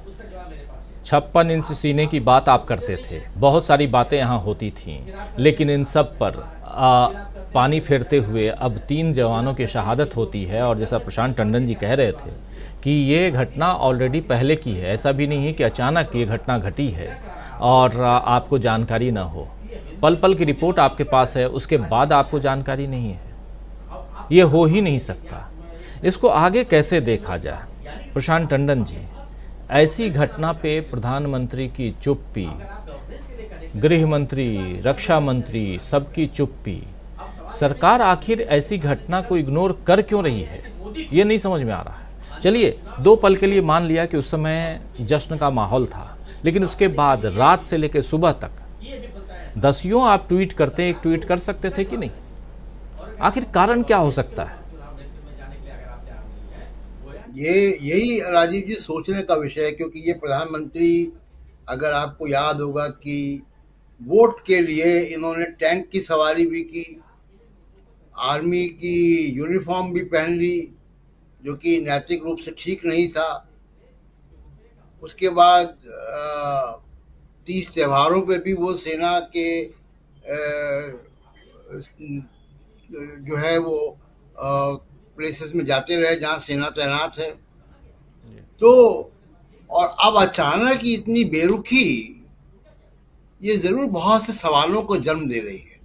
56 इंच सीने की बात आप करते थे, बहुत सारी बातें यहाँ होती थीं, लेकिन इन सब पर पानी फेरते हुए अब 3 जवानों की शहादत होती है। और जैसा प्रशांत टंडन जी कह रहे थे कि ये घटना ऑलरेडी पहले की है, ऐसा भी नहीं है कि अचानक ये घटना घटी है और आपको जानकारी ना हो। पल पल की रिपोर्ट आपके पास है, उसके बाद आपको जानकारी नहीं है, ये हो ही नहीं सकता। इसको आगे कैसे देखा जाए? प्रशांत टंडन जी, ऐसी घटना पे प्रधानमंत्री की चुप्पी, गृह मंत्री, रक्षा मंत्री, सबकी चुप्पी, सरकार आखिर ऐसी घटना को इग्नोर कर क्यों रही है, ये नहीं समझ में आ रहा है। चलिए 2 पल के लिए मान लिया कि उस समय जश्न का माहौल था, लेकिन उसके बाद रात से लेकर सुबह तक दसियों आप ट्वीट करते, एक ट्वीट कर सकते थे कि नहीं? आखिर कारण क्या हो सकता है? यही राजीव जी सोचने का विषय है, क्योंकि ये प्रधानमंत्री, अगर आपको याद होगा कि वोट के लिए इन्होंने टैंक की सवारी भी की, आर्मी की यूनिफॉर्म भी पहन ली, जो कि नैतिक रूप से ठीक नहीं था। उसके बाद 30 त्योहारों पे भी वो सेना के जो है वो प्लेसेस में जाते रहे जहाँ सेना तैनात है। तो और अब अचानक ही इतनी बेरुखी, ये जरूर बहुत से सवालों को जन्म दे रही है।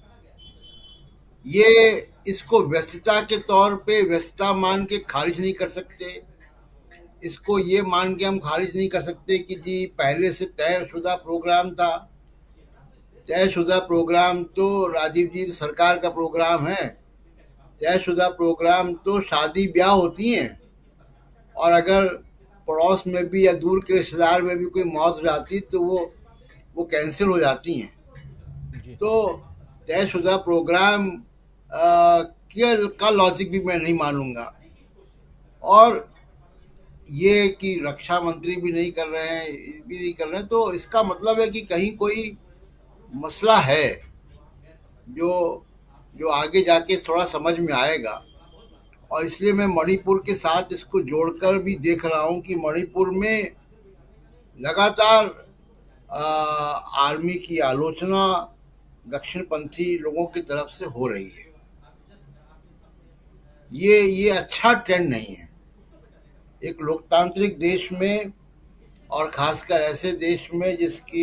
ये इसको व्यस्तता के तौर पे व्यस्तता मान के खारिज नहीं कर सकते, इसको ये मान के हम खारिज नहीं कर सकते कि जी पहले से तयशुदा प्रोग्राम था। तयशुदा प्रोग्राम तो राजीव जी सरकार का प्रोग्राम है, तयशुदा प्रोग्राम तो शादी ब्याह होती हैं, और अगर पड़ोस में भी या दूर के रिश्तेदार में भी कोई मौत हो जाती तो वो कैंसिल हो जाती हैं। तो तयशुदा प्रोग्राम का लॉजिक भी मैं नहीं मानूंगा। और ये कि रक्षा मंत्री भी नहीं कर रहे हैं, तो इसका मतलब है कि कहीं कोई मसला है जो आगे जाके थोड़ा समझ में आएगा। और इसलिए मैं मणिपुर के साथ इसको जोड़कर भी देख रहा हूं कि मणिपुर में लगातार आर्मी की आलोचना दक्षिणपंथी लोगों की तरफ से हो रही है। ये अच्छा ट्रेंड नहीं है एक लोकतांत्रिक देश में, और खासकर ऐसे देश में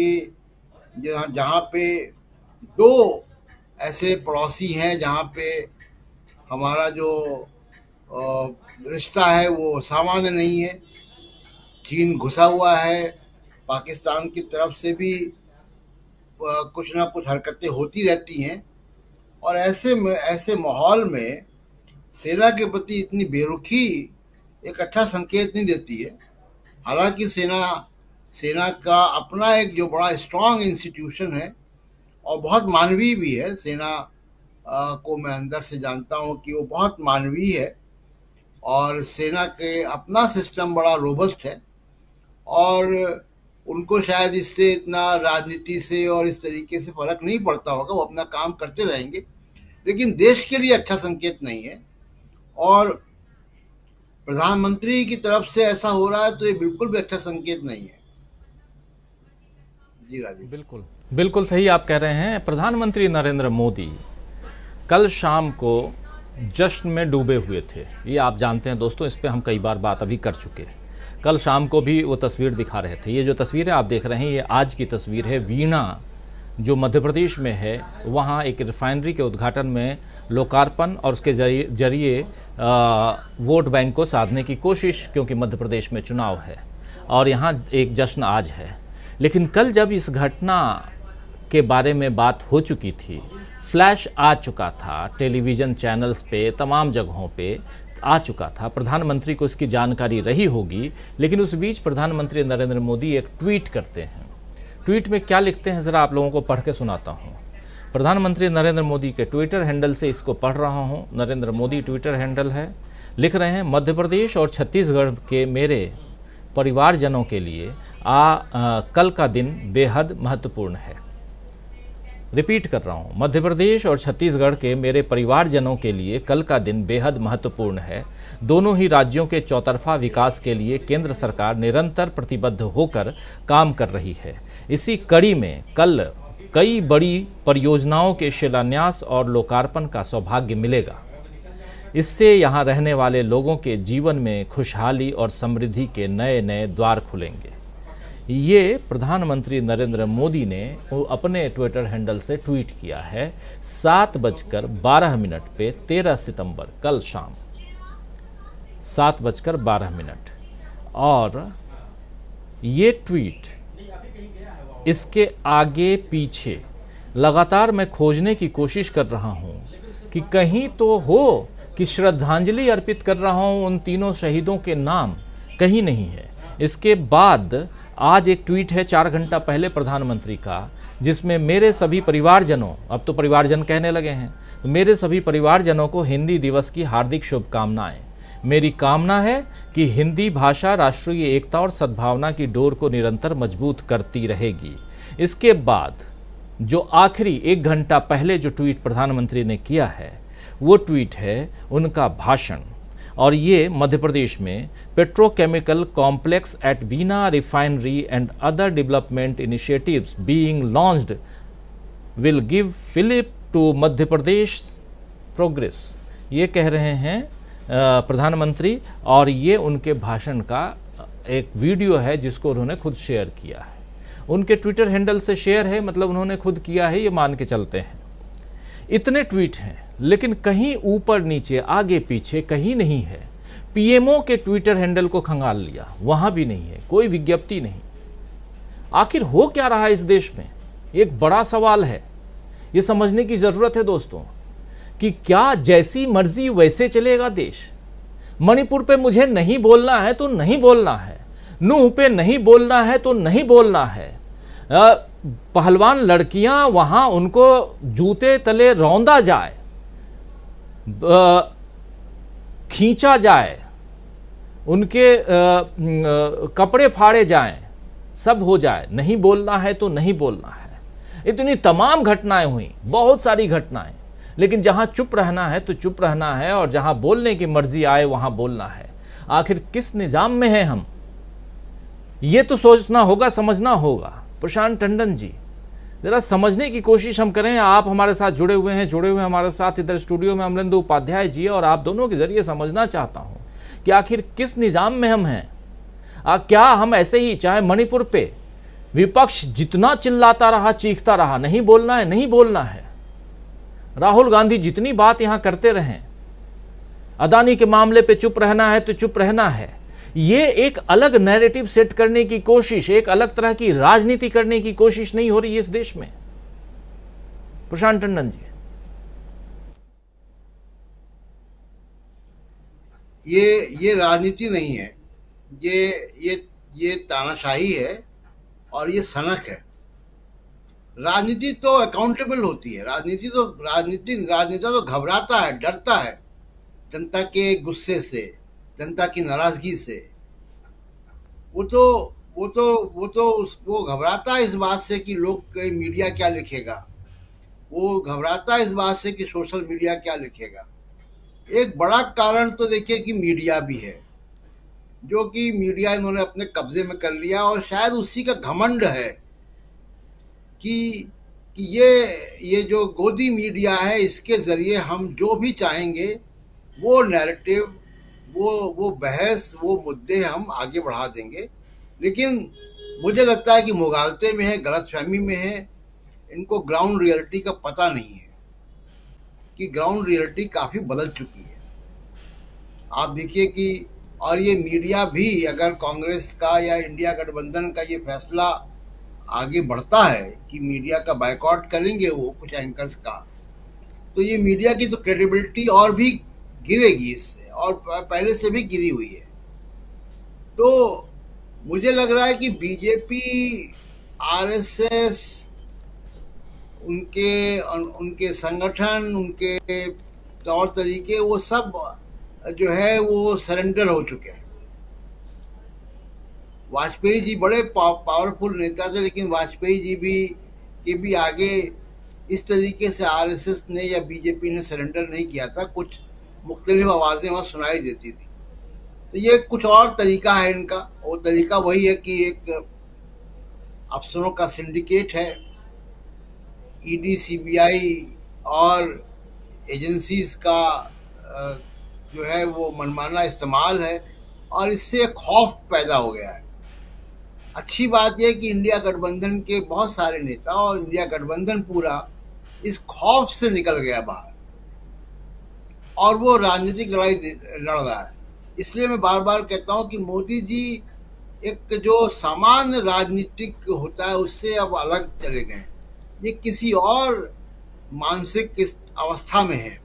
जहाँ पे दो ऐसे पड़ोसी हैं जहाँ पे हमारा जो रिश्ता है वो सामान्य नहीं है। चीन घुसा हुआ है, पाकिस्तान की तरफ से भी कुछ ना कुछ हरकतें होती रहती हैं, और ऐसे माहौल में सेना के प्रति इतनी बेरुखी एक अच्छा संकेत नहीं देती है। हालांकि सेना का अपना एक जो बड़ा स्ट्रांग इंस्टीट्यूशन है और बहुत मानवीय भी है। सेना को मैं अंदर से जानता हूं कि वो बहुत मानवीय है, और सेना के अपना सिस्टम बड़ा रोबस्ट है, और उनको शायद इससे इतना राजनीति से और इस तरीके से फर्क नहीं पड़ता होगा, वो अपना काम करते रहेंगे। लेकिन देश के लिए अच्छा संकेत नहीं है, और प्रधानमंत्री की तरफ से ऐसा हो रहा है तो ये बिल्कुल भी अच्छा संकेत नहीं है। जी राजीव, बिल्कुल सही आप कह रहे हैं। प्रधानमंत्री नरेंद्र मोदी कल शाम को जश्न में डूबे हुए थे, ये आप जानते हैं दोस्तों, इस पे हम कई बार बात अभी कर चुके हैं। कल शाम को भी वो तस्वीर दिखा रहे थे। ये जो तस्वीरें आप देख रहे हैं ये आज की तस्वीर है। वीणा जो मध्य प्रदेश में है, वहाँ एक रिफाइनरी के उद्घाटन में लोकार्पण और उसके जरिए वोट बैंक को साधने की कोशिश, क्योंकि मध्य प्रदेश में चुनाव है और यहाँ एक जश्न आज है। लेकिन कल जब इस घटना के बारे में बात हो चुकी थी, फ्लैश आ चुका था, टेलीविज़न चैनल्स पे तमाम जगहों पे आ चुका था, प्रधानमंत्री को इसकी जानकारी रही होगी, लेकिन उस बीच प्रधानमंत्री नरेंद्र मोदी एक ट्वीट करते हैं। ट्वीट में क्या लिखते हैं ज़रा आप लोगों को पढ़ के सुनाता हूँ। प्रधानमंत्री नरेंद्र मोदी के ट्विटर हैंडल से इसको पढ़ रहा हूँ। नरेंद्र मोदी ट्विटर हैंडल है। लिख रहे हैं, मध्य प्रदेश और छत्तीसगढ़ के मेरे परिवारजनों के लिए कल का दिन बेहद महत्वपूर्ण है। रिपीट कर रहा हूँ, मध्य प्रदेश और छत्तीसगढ़ के मेरे परिवारजनों के लिए कल का दिन बेहद महत्वपूर्ण है। दोनों ही राज्यों के चौतरफा विकास के लिए केंद्र सरकार निरंतर प्रतिबद्ध होकर काम कर रही है। इसी कड़ी में कल कई बड़ी परियोजनाओं के शिलान्यास और लोकार्पण का सौभाग्य मिलेगा। इससे यहाँ रहने वाले लोगों के जीवन में खुशहाली और समृद्धि के नए नए द्वार खुलेंगे। ये प्रधानमंत्री नरेंद्र मोदी ने अपने ट्विटर हैंडल से ट्वीट किया है 7:12 पे 13 सितंबर कल शाम 7:12। और ये ट्वीट, इसके आगे पीछे लगातार मैं खोजने की कोशिश कर रहा हूँ कि कहीं तो हो कि श्रद्धांजलि अर्पित कर रहा हूँ उन तीनों शहीदों के नाम, कहीं नहीं है। इसके बाद आज एक ट्वीट है 4 घंटा पहले प्रधानमंत्री का, जिसमें मेरे सभी परिवारजनों, अब तो परिवारजन कहने लगे हैं, तो मेरे सभी परिवारजनों को हिंदी दिवस की हार्दिक शुभकामनाएं। मेरी कामना है कि हिंदी भाषा राष्ट्रीय एकता और सद्भावना की डोर को निरंतर मजबूत करती रहेगी। इसके बाद जो आखिरी 1 घंटा पहले जो ट्वीट प्रधानमंत्री ने किया है वो ट्वीट है उनका भाषण, और ये मध्य प्रदेश में petrochemical complex at Bina refinery and other development initiatives being launched will give fillip to Madhya Pradesh progress. ये कह रहे हैं प्रधानमंत्री, और ये उनके भाषण का एक वीडियो है जिसको उन्होंने खुद शेयर किया है। उनके ट्विटर हैंडल से शेयर है, मतलब उन्होंने खुद किया है, ये मान के चलते हैं। इतने ट्वीट हैं, लेकिन कहीं ऊपर नीचे आगे पीछे कहीं नहीं है। पीएमओ के ट्विटर हैंडल को खंगाल लिया, वहां भी नहीं है, कोई विज्ञप्ति नहीं। आखिर हो क्या रहा है इस देश में, एक बड़ा सवाल है। ये समझने की जरूरत है दोस्तों कि क्या जैसी मर्जी वैसे चलेगा देश। मणिपुर पे मुझे नहीं बोलना है तो नहीं बोलना है, नूह पे नहीं बोलना है तो नहीं बोलना है। पहलवान लड़कियां वहां उनको जूते तले रौंदा जाए, खींचा जाए, उनके कपड़े फाड़े जाएं, सब हो जाए, नहीं बोलना है तो नहीं बोलना है। इतनी तमाम घटनाएं हुई, बहुत सारी घटनाएं, लेकिन जहां चुप रहना है तो चुप रहना है, और जहां बोलने की मर्जी आए वहां बोलना है। आखिर किस निजाम में है हम, ये तो सोचना होगा, समझना होगा। प्रशांत टंडन जी, जरा समझने की कोशिश हम करें। आप हमारे साथ जुड़े हुए हैं हमारे साथ इधर स्टूडियो में अमलेंदु उपाध्याय जी, और आप दोनों के जरिए समझना चाहता हूं कि आखिर किस निजाम में हम हैं। क्या हम ऐसे ही, चाहे मणिपुर पे विपक्ष जितना चिल्लाता रहा, चीखता रहा, नहीं बोलना है, नहीं बोलना है, राहुल गांधी जितनी बात यहां करते रहे, अदानी के मामले पे चुप रहना है तो चुप रहना है, ये एक अलग नैरेटिव सेट करने की कोशिश, एक अलग तरह की राजनीति करने की कोशिश नहीं हो रही है इस देश में? प्रशांत टंडन जी, ये राजनीति नहीं है, ये तानाशाही है और ये सनक है। राजनीति तो अकाउंटेबल होती है। राजनेता तो घबराता है, डरता है जनता के गुस्से से, जनता की नाराजगी से। वो घबराता है इस बात से कि लोग मीडिया क्या लिखेगा, वो घबराता है इस बात से कि सोशल मीडिया क्या लिखेगा। एक बड़ा कारण तो देखिए कि मीडिया भी है, जो कि मीडिया इन्होंने अपने कब्जे में कर लिया, और शायद उसी का घमंड है कि ये जो गोदी मीडिया है, इसके जरिए हम जो भी चाहेंगे वो नैरेटिव, वो बहस, वो मुद्दे हम आगे बढ़ा देंगे। लेकिन मुझे लगता है कि मुगालते में है, गलतफहमी में है, इनको ग्राउंड रियलिटी का पता नहीं है कि ग्राउंड रियलिटी काफ़ी बदल चुकी है। आप देखिए कि, और ये मीडिया भी, अगर कांग्रेस का या इंडिया गठबंधन का ये फैसला आगे बढ़ता है कि मीडिया का बायकॉट करेंगे वो कुछ एंकर्स का, तो ये मीडिया की तो क्रेडिबिलिटी और भी गिरेगी इससे, और पहले से भी गिरी हुई है। तो मुझे लग रहा है कि बीजेपी, आरएसएस, उनके संगठन, उनके तौर तरीके, वो सब जो है वो सरेंडर हो चुके हैं। वाजपेयी जी बड़े पावरफुल नेता थे, लेकिन वाजपेयी जी के भी आगे इस तरीके से आरएसएस ने या बीजेपी ने सरेंडर नहीं किया था। कुछ मुख्तलिफ आवाज़ें वहाँ सुनाई देती थी। तो ये कुछ और तरीका है इनका। वो तरीका वही है कि एक अफसरों का सिंडिकेट है, ईडी, सीबीआई और एजेंसीज का जो है वो मनमाना इस्तेमाल है, और इससे खौफ पैदा हो गया है। अच्छी बात यह कि इंडिया गठबंधन के बहुत सारे नेता और इंडिया गठबंधन पूरा इस खौफ से निकल गया बाहर, और वो राजनीतिक लड़ाई लड़ रहा है। इसलिए मैं बार बार कहता हूं कि मोदी जी एक जो सामान्य राजनीतिक होता है उससे अब अलग चले गए। ये किसी और मानसिक अवस्था में है,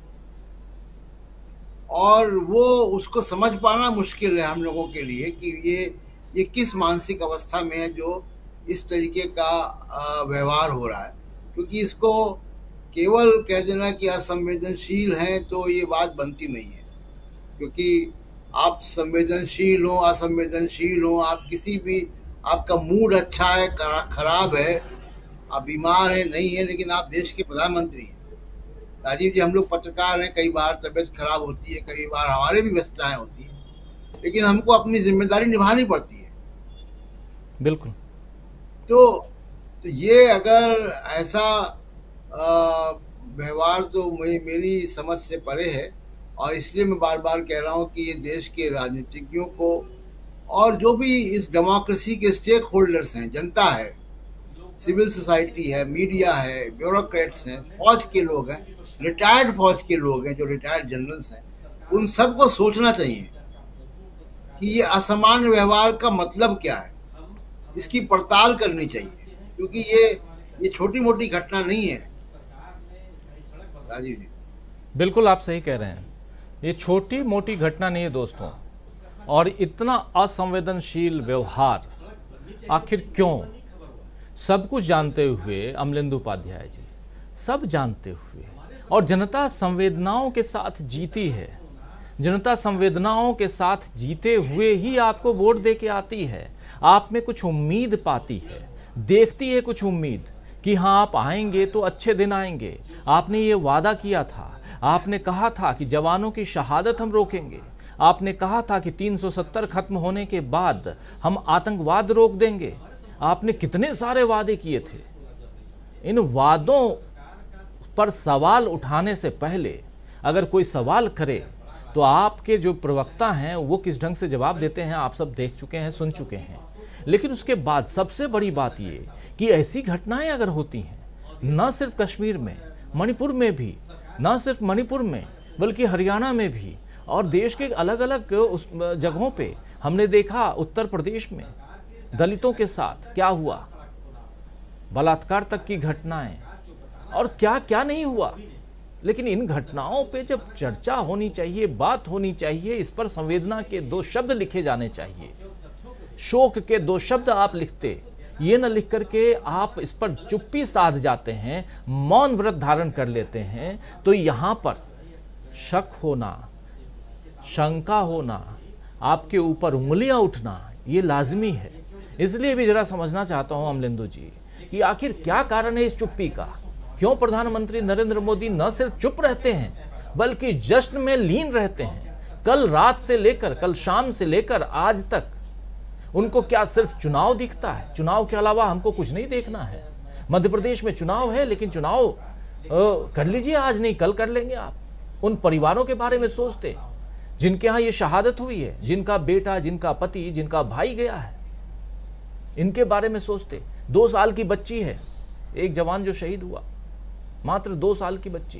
और वो उसको समझ पाना मुश्किल है हम लोगों के लिए कि ये किस मानसिक अवस्था में है जो इस तरीके का व्यवहार हो रहा है। क्योंकि इसको केवल कह देना कि असंवेदनशील हैं तो ये बात बनती नहीं है। क्योंकि आप संवेदनशील हो, असंवेदनशील हो, आप किसी भी, आपका मूड अच्छा है, खराब है, आप बीमार हैं, नहीं है, लेकिन आप देश के प्रधानमंत्री हैं। राजीव जी, हम लोग पत्रकार हैं, कई बार तबीयत खराब होती है, कई बार हमारे भी व्यस्तताएं होती है, लेकिन हमको अपनी जिम्मेदारी निभानी पड़ती है। बिल्कुल। तो ये अगर ऐसा व्यवहार तो मेरी समझ से परे है, और इसलिए मैं बार बार कह रहा हूँ कि ये देश के राजनीतिज्ञों को और जो भी इस डेमोक्रेसी के स्टेक होल्डर्स हैं, जनता है, सिविल सोसाइटी है, मीडिया है, ब्यूरोक्रेट्स हैं, फौज के लोग हैं, रिटायर्ड फौज के लोग हैं, जो रिटायर्ड जनरल्स हैं, उन सबको सोचना चाहिए कि ये असामान्य व्यवहार का मतलब क्या है। इसकी पड़ताल करनी चाहिए, क्योंकि ये छोटी मोटी घटना नहीं है। राजीव जी, बिल्कुल आप सही कह रहे हैं, ये छोटी मोटी घटना नहीं है दोस्तों। और इतना असंवेदनशील व्यवहार आखिर क्यों? सब कुछ जानते हुए अमलेंदु उपाध्याय जी, सब जानते हुए, और जनता संवेदनाओं के साथ जीती है। जनता संवेदनाओं के साथ जीते हुए ही आपको वोट दे के आती है, आप में कुछ उम्मीद पाती है, देखती है कुछ उम्मीद कि हाँ आप आएंगे तो अच्छे दिन आएंगे। आपने ये वादा किया था, आपने कहा था कि जवानों की शहादत हम रोकेंगे, आपने कहा था कि 370 खत्म होने के बाद हम आतंकवाद रोक देंगे। आपने कितने सारे वादे किए थे। इन वादों पर सवाल उठाने से पहले अगर कोई सवाल करे तो आपके जो प्रवक्ता हैं वो किस ढंग से जवाब देते हैं आप सब देख चुके हैं, सुन चुके हैं। लेकिन उसके बाद सबसे बड़ी बात ये कि ऐसी घटनाएं अगर होती हैं, न सिर्फ कश्मीर में, मणिपुर में भी, न सिर्फ मणिपुर में बल्कि हरियाणा में भी, और देश के अलग अलग उस जगहों पे हमने देखा, उत्तर प्रदेश में दलितों के साथ क्या हुआ, बलात्कार तक की घटनाएं, और क्या क्या नहीं हुआ। लेकिन इन घटनाओं पे जब चर्चा होनी चाहिए, बात होनी चाहिए, इस पर संवेदना के 2 शब्द लिखे जाने चाहिए, शोक के 2 शब्द आप लिखते, ये न लिख करके आप इस पर चुप्पी साध जाते हैं, मौन व्रत धारण कर लेते हैं, तो यहाँ पर शक होना, शंका होना, आपके ऊपर उंगलियां उठना ये लाजमी है। इसलिए भी जरा समझना चाहता हूं अमलेंदु जी कि आखिर क्या कारण है इस चुप्पी का। क्यों प्रधानमंत्री नरेंद्र मोदी न सिर्फ चुप रहते हैं बल्कि जश्न में लीन रहते हैं। कल रात से लेकर, कल शाम से लेकर आज तक उनको क्या सिर्फ चुनाव दिखता है? चुनाव के अलावा हमको कुछ नहीं देखना है। मध्य प्रदेश में चुनाव है, लेकिन चुनाव कर लीजिए, आज नहीं कल कर लेंगे। आप उन परिवारों के बारे में सोचते जिनके यहाँ ये शहादत हुई है, जिनका बेटा, जिनका पति, जिनका भाई गया है, इनके बारे में सोचते। 2 साल की बच्ची है, एक जवान जो शहीद हुआ, मात्र 2 साल की बच्ची,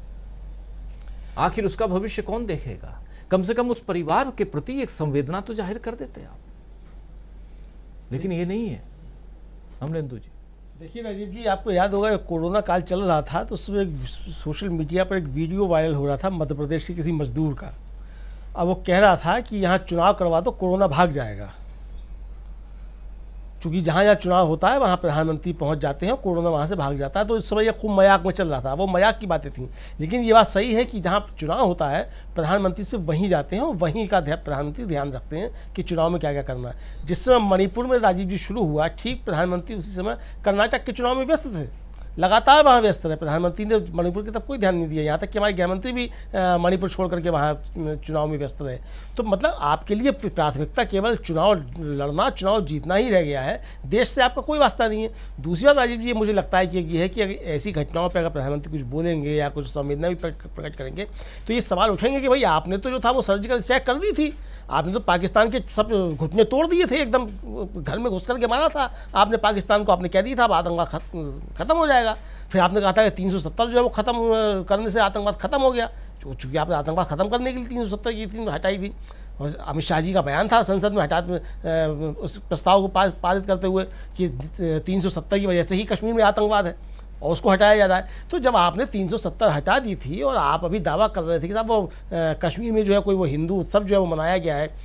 आखिर उसका भविष्य कौन देखेगा? कम से कम उस परिवार के प्रति एक संवेदना तो जाहिर कर देते आप, लेकिन ये नहीं है। अमलेंदु जी देखिए राजीव जी, आपको याद होगा कोरोना काल चल रहा था तो उसमें एक सोशल मीडिया पर एक वीडियो वायरल हो रहा था मध्य प्रदेश के किसी मजदूर का। अब वो कह रहा था कि यहाँ चुनाव करवा दो, कोरोना भाग जाएगा। क्योंकि जहाँ जहाँ चुनाव होता है वहाँ प्रधानमंत्री पहुँच जाते हैं, कोरोना वहाँ से भाग जाता है। तो इस समय ये खूब मजाक में चल रहा था, वो मजाक की बातें थी। लेकिन ये बात सही है कि जहाँ चुनाव होता है प्रधानमंत्री से वहीं जाते हैं और वहीं का प्रधानमंत्री ध्यान रखते हैं कि चुनाव में क्या क्या करना है। जिस समय मणिपुर में राजीव जी शुरू हुआ, ठीक प्रधानमंत्री उसी समय कर्नाटक के चुनाव में व्यस्त थे, लगातार वहाँ व्यस्त रहे। प्रधानमंत्री ने मणिपुर की तरफ कोई ध्यान नहीं दिया। यहाँ तक कि हमारे गृहमंत्री भी मणिपुर छोड़ करके वहाँ चुनाव में व्यस्त रहे। तो मतलब आपके लिए प्राथमिकता केवल चुनाव लड़ना, चुनाव जीतना ही रह गया है, देश से आपका कोई वास्ता नहीं है। दूसरी बात राजीव जी, मुझे लगता है कि ये है कि अगर ऐसी घटनाओं पर अगर प्रधानमंत्री कुछ बोलेंगे या कुछ संवेदना भी प्रकट करेंगे तो ये सवाल उठेंगे कि भाई आपने तो जो था वो सर्जिकल स्ट्राइक कर दी थी, आपने तो पाकिस्तान के सब घुटने तोड़ दिए थे, एकदम घर में घुस करके मारा था आपने पाकिस्तान को, आपने कह दिया था अब आतंकवाद खत्म हो जाएगा। फिर आपने कहा था कि 370 जो है वो खत्म करने से आतंकवाद खत्म हो गया। चूँकि आपने आतंकवाद खत्म करने के लिए 370 की थी हटाई थी, और अमित शाह जी का बयान था संसद में उस प्रस्ताव को पारित करते हुए कि 370 की वजह से ही कश्मीर में आतंकवाद है और उसको हटाया जा रहा है। तो जब आपने 370 हटा दी थी और आप अभी दावा कर रहे थे कि साहब वो कश्मीर में जो है कोई वो हिंदू उत्सव जो है वो मनाया गया है,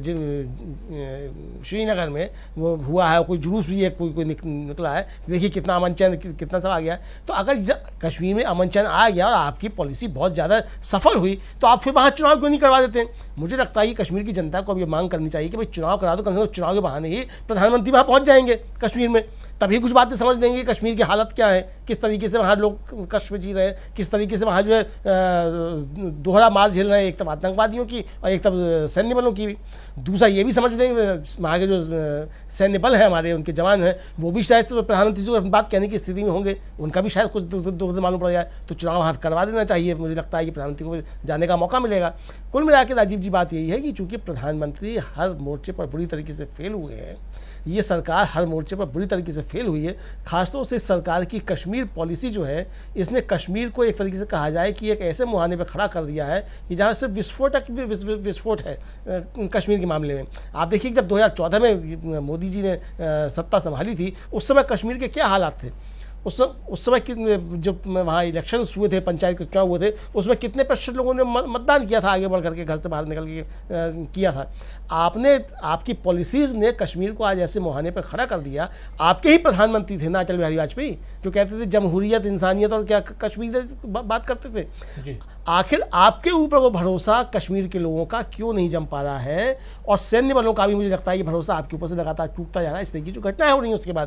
श्रीनगर में वो हुआ है, कोई जुलूस भी है कोई निकला है, देखिए कितना अमन चैन कितना सब आ गया। तो अगर कश्मीर में अमन चैन आ गया और आपकी पॉलिसी बहुत ज़्यादा सफल हुई तो आप फिर वहाँ चुनाव क्यों नहीं करवा देते हैं? मुझे लगता है कि कश्मीर की जनता को अब ये मांग करनी चाहिए कि भाई चुनाव करा दो, कम से कम चुनाव के बहाने ही प्रधानमंत्री वहाँ पहुँच जाएंगे कश्मीर में, तभी कुछ बातें समझ लेंगे कश्मीर की हालत क्या है, किस तरीके से वहाँ लोग कष्ट में जी रहे हैं, किस तरीके से वहाँ जो है दोहरा मार झेल रहे हैं, एक तरफ आतंकवादियों की और एक तरफ सैन्य बलों की भी। दूसरा ये भी समझ लेंगे वहाँ के जो सैन्य बल है हमारे, उनके जवान हैं, वो भी शायद प्रधानमंत्री से अपनी बात कहने की स्थिति में होंगे, उनका भी शायद कुछ दुर्द मालूम पड़ जाए। तो चुनाव वहाँ करवा देना चाहिए, मुझे लगता है कि प्रधानमंत्री को जाने का मौका मिलेगा। कुल मिला के राजीव जी बात यही है कि चूँकि प्रधानमंत्री हर मोर्चे पर बुरी तरीके से फेल हुए हैं, ये सरकार हर मोर्चे पर बुरी तरीके से फेल हुई है, खासतौर से सरकार की कश्मीर पॉलिसी जो है, इसने कश्मीर को एक तरीके से कहा जाए कि एक ऐसे मुहाने पर खड़ा कर दिया है कि जहाँ सिर्फ विस्फोट है कश्मीर के मामले में। आप देखिए जब 2014 में मोदी जी ने सत्ता संभाली थी उस समय कश्मीर के क्या हालात थे, उस समय जब वहाँ इलेक्शंस हुए थे, पंचायत के चुनाव हुए थे, उसमें कितने प्रतिशत लोगों ने मतदान किया था, आगे बढ़ करके घर से बाहर निकल के किया था। आपकी पॉलिसीज़ ने कश्मीर को आज ऐसे मुहाने पर खड़ा कर दिया। आपके ही प्रधानमंत्री थे ना अटल बिहारी वाजपेयी, जो कहते थे जमहूरियत, इंसानियत और क्या कश्मीर बात करते थे। आखिर आपके ऊपर वो भरोसा कश्मीर के लोगों का क्यों नहीं जम पा रहा है? और सैन्य बलों का भी मुझे लगता है कि भरोसा आपके ऊपर से लगातार टूटता जा रहा है। इस तरह की जो घटनाएं हो रही हैं उसके बाद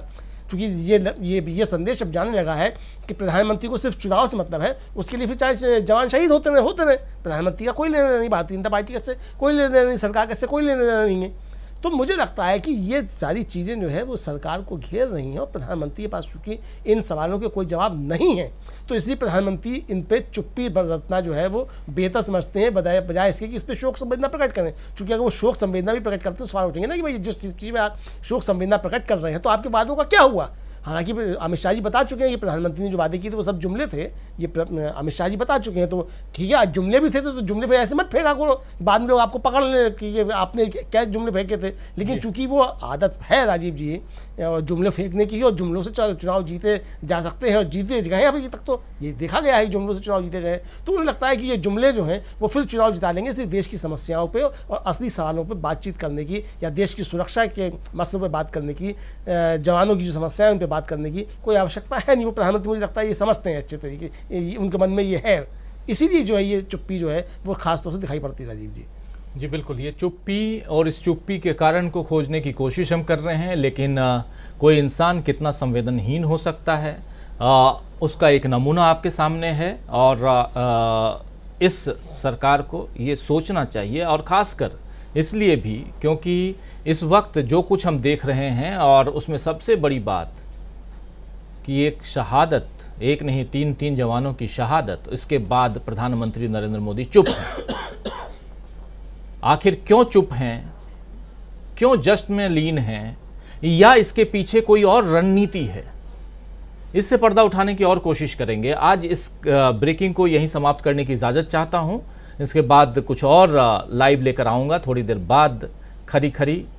चूँकि ये संदेश अब जाने लगा है कि प्रधानमंत्री को सिर्फ चुनाव से मतलब है, उसके लिए फिर चाहे जवान शहीद होते रहे, प्रधानमंत्री का कोई लेना नहीं, भारतीय जनता पार्टी से कोई लेना नहीं, सरकार का से कोई लेना नहीं है। तो मुझे लगता है कि ये सारी चीज़ें जो है वो सरकार को घेर रही हैं और प्रधानमंत्री के पास चूँकि इन सवालों के कोई जवाब नहीं है, तो इसलिए प्रधानमंत्री इन पे चुप्पी बरतना जो है वो बेहतर समझते हैं, बजाय इसके कि इस पर शोक संवेदना प्रकट करें। चूँकि अगर वो शोक संवेदना भी प्रकट करते तो सवाल उठेंगे ना कि भाई जिस चीज़ में आप शोक संवेदना प्रकट कर रहे हैं तो आपके वादों का क्या हुआ। हालांकि अमित शाह जी बता चुके हैं कि प्रधानमंत्री ने जो वादे किए थे वो सब जुमले थे, ये अमित शाह जी बता चुके हैं। तो ठीक है, आज जुमले भी थे तो जुमले पे ऐसे मत फेंका करो, बाद में लोग आपको पकड़ ले कि ये आपने क्या जुमले फेंके थे। लेकिन चूंकि वो आदत है राजीव जी जुमले फेंकने की और जुमलों से चुनाव जीते जा सकते हैं और जीते गए अभी तक, तो ये देखा गया है कि जुमलों से चुनाव जीते गए। तो उन्हें लगता है कि ये जुमले जो हैं वो फिर चुनाव जिता लेंगे, इसलिए देश की समस्याओं पर और असली सवालों पर बातचीत करने की या देश की सुरक्षा के मसलों पर बात करने की, जवानों की जो समस्या है उन पर बात करने की कोई आवश्यकता है नहीं। वो प्रधानमंत्री मुझे लगता है ये समझते हैं अच्छे तरीके, उनके मन में ये है, इसीलिए जो है ये चुप्पी जो है वो खास तौर से दिखाई पड़ती है राजीव जी। जी बिल्कुल, ये चुप्पी और इस चुप्पी के कारण को खोजने की कोशिश हम कर रहे हैं, लेकिन कोई इंसान कितना संवेदनहीन हो सकता है उसका एक नमूना आपके सामने है। और इस सरकार को ये सोचना चाहिए, और ख़ासकर इसलिए भी क्योंकि इस वक्त जो कुछ हम देख रहे हैं और उसमें सबसे बड़ी बात कि एक शहादत, एक नहीं तीन जवानों की शहादत, इसके बाद प्रधानमंत्री नरेंद्र मोदी चुप हैं। आखिर क्यों चुप हैं, क्यों जश्न में लीन हैं, या इसके पीछे कोई और रणनीति है? इससे पर्दा उठाने की और कोशिश करेंगे। आज इस ब्रेकिंग को यहीं समाप्त करने की इजाज़त चाहता हूं। इसके बाद कुछ और लाइव लेकर आऊँगा थोड़ी देर बाद। खरी खरी